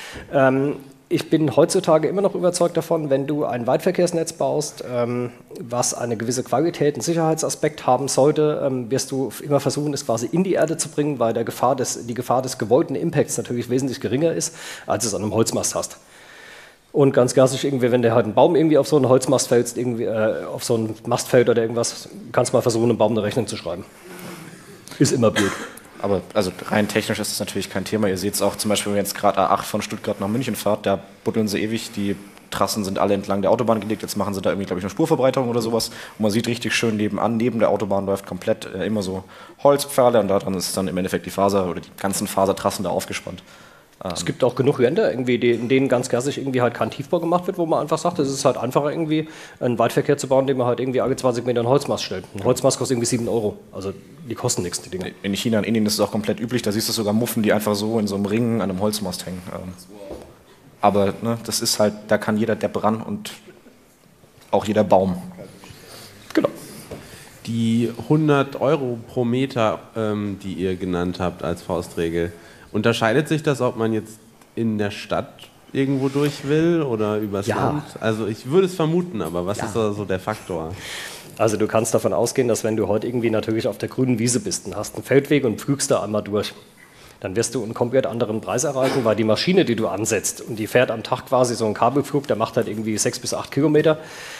Ich bin heutzutage immer noch überzeugt davon, wenn du ein Weitverkehrsnetz baust, was eine gewisse Qualität, einen Sicherheitsaspekt haben sollte, wirst du immer versuchen, es quasi in die Erde zu bringen, weil die Gefahr des gewollten Impacts natürlich wesentlich geringer ist, als es an einem Holzmast hast. Und ganz klassisch, irgendwie, wenn der halt ein Baum irgendwie auf so einen Holzmast fällt, auf so einen Mast fällt oder irgendwas, kannst du mal versuchen, einem Baum eine Rechnung zu schreiben. Ist immer blöd. Aber also rein technisch ist das natürlich kein Thema. Ihr seht es auch zum Beispiel, wenn ihr jetzt gerade A8 von Stuttgart nach München fahrt, da buddeln sie ewig, die Trassen sind alle entlang der Autobahn gelegt, jetzt machen sie da irgendwie, glaube ich, eine Spurverbreiterung oder sowas. Und man sieht richtig schön neben der Autobahn läuft komplett immer so Holzpfähle, und daran ist dann im Endeffekt die Faser oder die ganzen Fasertrassen da aufgespannt. Es gibt auch genug Länder, irgendwie, in denen ganz klassisch irgendwie halt kein Tiefbau gemacht wird, wo man einfach sagt, es ist halt einfacher, irgendwie einen Weitverkehr zu bauen, indem man halt irgendwie alle 20 Meter einen Holzmast stellt. Ein Holzmast kostet irgendwie 7 €. Also die kosten nichts, die Dinge. In China und Indien ist es auch komplett üblich, da siehst du sogar Muffen, die einfach so in so einem Ring an einem Holzmast hängen. Aber ne, das ist halt, da kann jeder Depp ran und auch jeder Baum. Genau. Die 100 € pro Meter, die ihr genannt habt als Faustregel, unterscheidet sich das, ob man jetzt in der Stadt irgendwo durch will oder übers Land? Also ich würde es vermuten, aber was ist da so der Faktor? Also du kannst davon ausgehen, dass wenn du heute irgendwie natürlich auf der grünen Wiese bist und hast einen Feldweg und pflügst da einmal durch, dann wirst du einen komplett anderen Preis erreichen, weil die Maschine, die du ansetzt, und die fährt am Tag quasi so einen Kabelflug, der macht halt irgendwie 6 bis 8 Kilometer.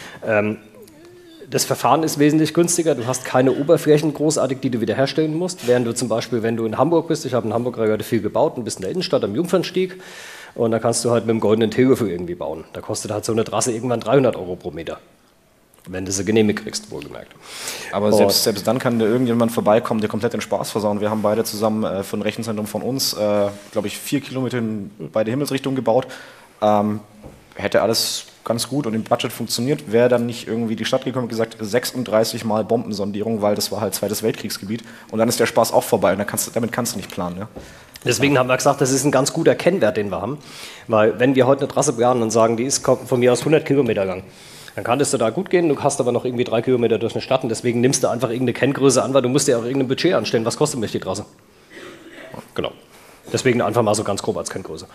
Das Verfahren ist wesentlich günstiger, du hast keine Oberflächen großartig, die du wiederherstellen musst, während du zum Beispiel, wenn du in Hamburg bist, ich habe in Hamburg relativ viel gebaut und bist in der Innenstadt am Jungfernstieg, und da kannst du halt mit dem goldenen Telefon irgendwie bauen. Da kostet halt so eine Trasse irgendwann 300 € pro Meter, wenn du sie genehmigt kriegst, wohlgemerkt. Aber selbst dann kann da irgendjemand vorbeikommen, der komplett den Spaß versauen. Wir haben beide zusammen für ein Rechenzentrum von uns, glaube ich, 4 Kilometer in beide Himmelsrichtungen gebaut. Hätte alles ganz gut und im Budget funktioniert, wäre dann nicht irgendwie die Stadt gekommen und gesagt, 36 Mal Bombensondierung, weil das war halt Zweites Weltkriegsgebiet, und dann ist der Spaß auch vorbei und damit kannst du nicht planen. Ja? Deswegen haben wir gesagt, das ist ein ganz guter Kennwert, den wir haben, weil wenn wir heute eine Trasse planen und sagen, die ist von mir aus 100 Kilometer lang, Dann kann es da gut gehen, du hast aber noch irgendwie 3 Kilometer durch eine Stadt und deswegen nimmst du einfach irgendeine Kenngröße an, weil du musst ja auch irgendein Budget anstellen. Was kostet mich die Trasse? Genau. Deswegen einfach mal so ganz grob als Kenngröße.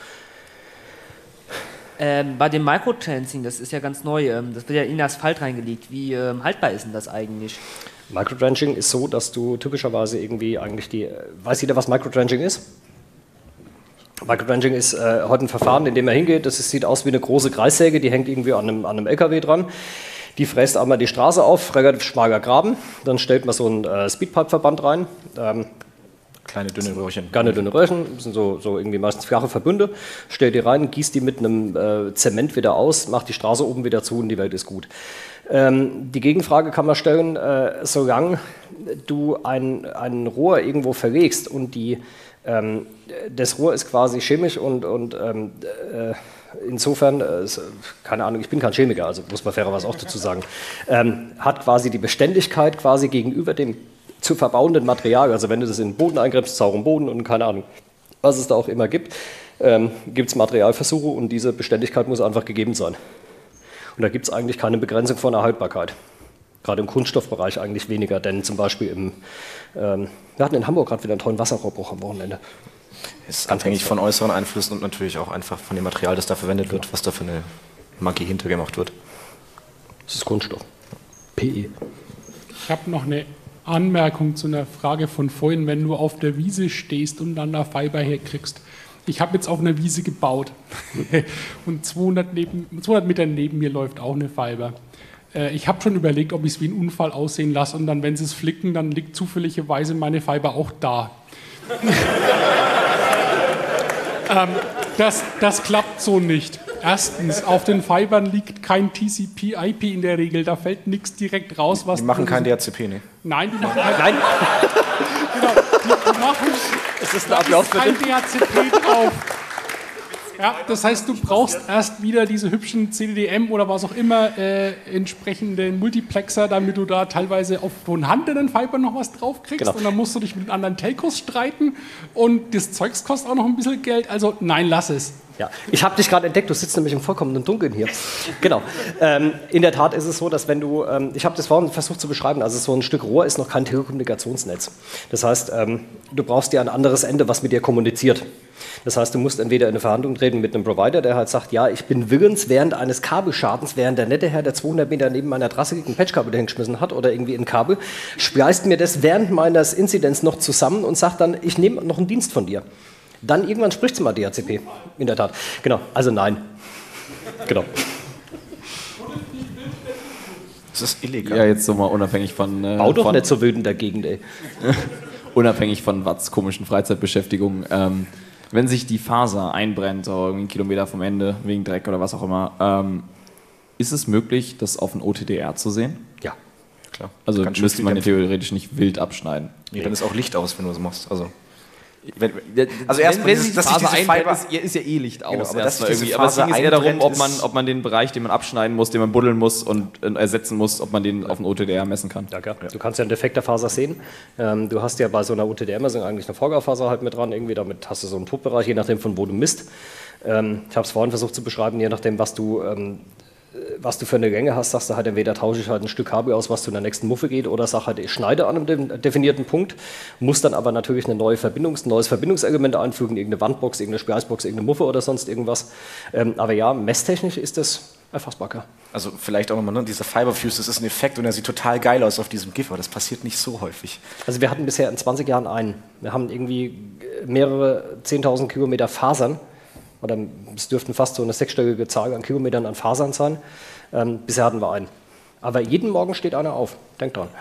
Bei dem Microtransing, das ist ja ganz neu, das wird ja in den Asphalt reingelegt. Wie haltbar ist denn das eigentlich? Microtranching ist so, dass du typischerweise irgendwie eigentlich weiß jeder, was Microtranching ist? Microtranching ist heute ein Verfahren, in dem er hingeht. Das sieht aus wie eine große Kreissäge, die hängt irgendwie an einem LKW dran. Die fräst einmal die Straße auf, relativ schmaler Graben. Dann stellt man so einen Speedpipe-Verband rein. Kleine dünne Röhrchen. Kleine dünne Röhrchen, das sind so irgendwie meistens flache Verbünde. Stellt die rein, gießt die mit einem Zement wieder aus, macht die Straße oben wieder zu und die Welt ist gut. Die Gegenfrage kann man stellen, solange du ein Rohr irgendwo verlegst und das Rohr ist quasi chemisch und insofern, keine Ahnung, ich bin kein Chemiker, also muss man fairerweise auch dazu sagen, hat quasi die Beständigkeit quasi gegenüber dem zu verbauenden Material, also wenn du das in den Boden eingreifst, sauren Boden und keine Ahnung, was es da auch immer gibt, gibt es Materialversuche und diese Beständigkeit muss einfach gegeben sein. Und da gibt es eigentlich keine Begrenzung von der Haltbarkeit. Gerade im Kunststoffbereich eigentlich weniger, denn zum Beispiel wir hatten in Hamburg gerade wieder einen tollen Wasserrohrbruch am Wochenende. Ist abhängig von äußeren Einflüssen und natürlich auch einfach von dem Material, das da verwendet wird, was da für eine Magie hintergemacht wird. Das ist Kunststoff. PE. Ich habe noch eine Anmerkung zu einer Frage von vorhin, wenn du auf der Wiese stehst und dann da Fiber herkriegst. Ich habe jetzt auf einer Wiese gebaut und 200 Meter neben mir läuft auch eine Fiber. Ich habe schon überlegt, ob ich es wie ein Unfall aussehen lasse und dann, wenn sie es flicken, dann liegt zufälligerweise meine Fiber auch da. Das klappt so nicht. Erstens, auf den Fibern liegt kein TCP/IP in der Regel, da fällt nichts direkt raus. Was die machen kein DHCP, ne? Nein, die machen halt... Genau, die machen... Es ist ein Applaus für kein DHCP drauf. Ja, das heißt, du brauchst erst wieder diese hübschen CDDM oder was auch immer entsprechenden Multiplexer, damit du da teilweise auf vorhandenen Fiber noch was drauf kriegst. Genau. Und dann musst du dich mit den anderen Telcos streiten und das Zeugs kostet auch noch ein bisschen Geld. Also nein, lass es. Ja, ich habe dich gerade entdeckt, du sitzt nämlich im vollkommenen Dunkeln hier. Genau. In der Tat ist es so, dass wenn du, ich habe das vorhin versucht zu beschreiben, also so ein Stück Rohr ist noch kein Telekommunikationsnetz. Das heißt, du brauchst ja ein anderes Ende, was mit dir kommuniziert. Das heißt, du musst entweder in eine Verhandlung treten mit einem Provider, der halt sagt, ja, ich bin willens, während eines Kabelschadens, während der nette Herr, der 200 Meter neben meiner Trasse liegt, ein Patchkabel hingeschmissen hat oder irgendwie ein Kabel, spleißt mir das während meines Inzidents noch zusammen und sagt dann, ich nehme noch einen Dienst von dir. Dann irgendwann spricht es mal DHCP, in der Tat. Genau, also nein. Genau. Das ist illegal. Ja, jetzt so mal unabhängig von... Bau doch nicht so wild in der Gegend, ey. Unabhängig von Watts komischen Freizeitbeschäftigung. Wenn sich die Faser einbrennt, so irgendwie einen Kilometer vom Ende, wegen Dreck oder was auch immer, ist es möglich, das auf ein OTDR zu sehen? Ja, klar. Also müsste man theoretisch nicht wild abschneiden. Nee, dann ist auch Licht aus, wenn du es machst. Also erstmal, wenn sich die Faser einbrennt, ist ja eh Licht aus. Genau, aber es ging jetzt eher darum, ob man den Bereich, den man abschneiden muss, den man buddeln muss und ersetzen muss, ob man den auf dem OTDR messen kann. Ja, klar. Du kannst ja einen Defekt der Faser sehen. Du hast ja bei so einer OTDR-Messung eigentlich eine Vorgaufaser halt mit dran. Irgendwie damit hast du so einen Totbereich, je nachdem von wo du misst. Ich habe es vorhin versucht zu beschreiben, je nachdem, was du für eine Länge hast, sagst du halt, entweder tausche ich halt ein Stück Kabel aus, was zu der nächsten Muffe geht, oder sag halt, ich schneide an einem definierten Punkt, muss dann aber natürlich ein neues Verbindungselement einfügen, irgendeine Wandbox, irgendeine Spleißbox, irgendeine Muffe oder sonst irgendwas. Aber ja, messtechnisch ist das erfassbar. Also vielleicht auch nochmal, ne? Dieser Fiberfuse, das ist ein Effekt und er sieht total geil aus auf diesem GIF, aber das passiert nicht so häufig. Also wir hatten bisher in 20 Jahren einen. Wir haben irgendwie mehrere 10.000 Kilometer Fasern. Oder es dürften fast so eine sechsstellige Zahl an Kilometern an Fasern sein. Bisher hatten wir einen. Aber jeden Morgen steht einer auf. Denkt dran.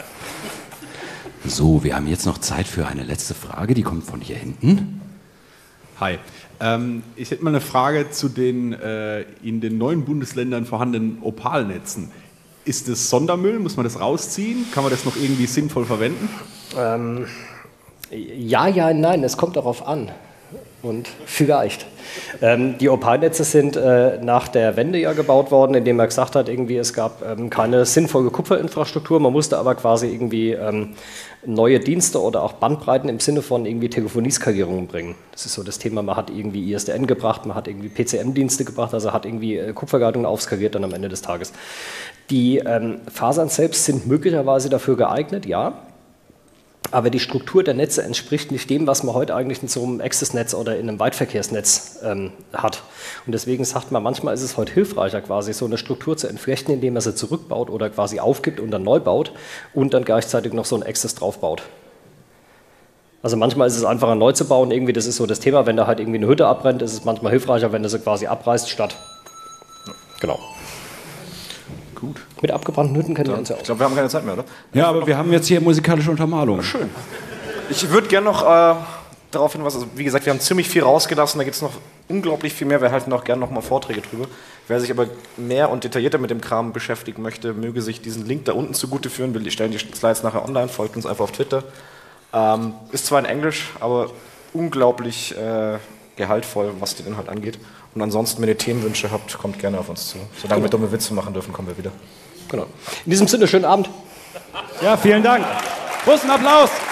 So, wir haben jetzt noch Zeit für eine letzte Frage. Die kommt von hier hinten. Hi. Ich hätte mal eine Frage zu den in den neuen Bundesländern vorhandenen Opalnetzen. Ist das Sondermüll? Muss man das rausziehen? Kann man das noch irgendwie sinnvoll verwenden? Ja, nein. Es kommt darauf an. und vielleicht. Die Opalnetze sind nach der Wende ja gebaut worden, indem man gesagt hat, irgendwie es gab keine sinnvolle Kupferinfrastruktur, man musste aber quasi irgendwie neue Dienste oder auch Bandbreiten im Sinne von irgendwie Telefonieskalierungen bringen. Das ist so das Thema, man hat irgendwie ISDN gebracht, man hat irgendwie PCM-Dienste gebracht, also hat irgendwie Kupferleitungen aufskaliert dann am Ende des Tages. Die Fasern selbst sind möglicherweise dafür geeignet, ja. Aber die Struktur der Netze entspricht nicht dem, was man heute eigentlich in so einem Access-Netz oder in einem Weitverkehrsnetz hat. Und deswegen sagt man, manchmal ist es heute hilfreicher, quasi so eine Struktur zu entflechten, indem man sie zurückbaut oder quasi aufgibt und dann neu baut und dann gleichzeitig noch so ein Access draufbaut. Also manchmal ist es einfacher neu zu bauen, irgendwie, das ist so das Thema, wenn da halt irgendwie eine Hütte abbrennt, ist es manchmal hilfreicher, wenn du sie quasi abreißt, statt. Genau. Gut. Mit abgebrannten Hütten kennen wir uns ja auch. Ich glaube, wir haben keine Zeit mehr, oder? Ja, aber wir haben jetzt hier musikalische Untermalung. Schön. Ich würde gerne noch darauf hinweisen, also wie gesagt, wir haben ziemlich viel rausgelassen, da gibt es noch unglaublich viel mehr, wir halten auch gerne noch mal Vorträge drüber. Wer sich aber mehr und detaillierter mit dem Kram beschäftigen möchte, möge sich diesen Link da unten zugute führen. Wir stellen die Slides nachher online, folgt uns einfach auf Twitter. Ist zwar in Englisch, aber unglaublich gehaltvoll, was den Inhalt angeht. Und ansonsten, wenn ihr Themenwünsche habt, kommt gerne auf uns zu. Solange wir dumme Witze machen dürfen, kommen wir wieder. Genau. In diesem Sinne, schönen Abend. Ja, vielen Dank. Großen Applaus.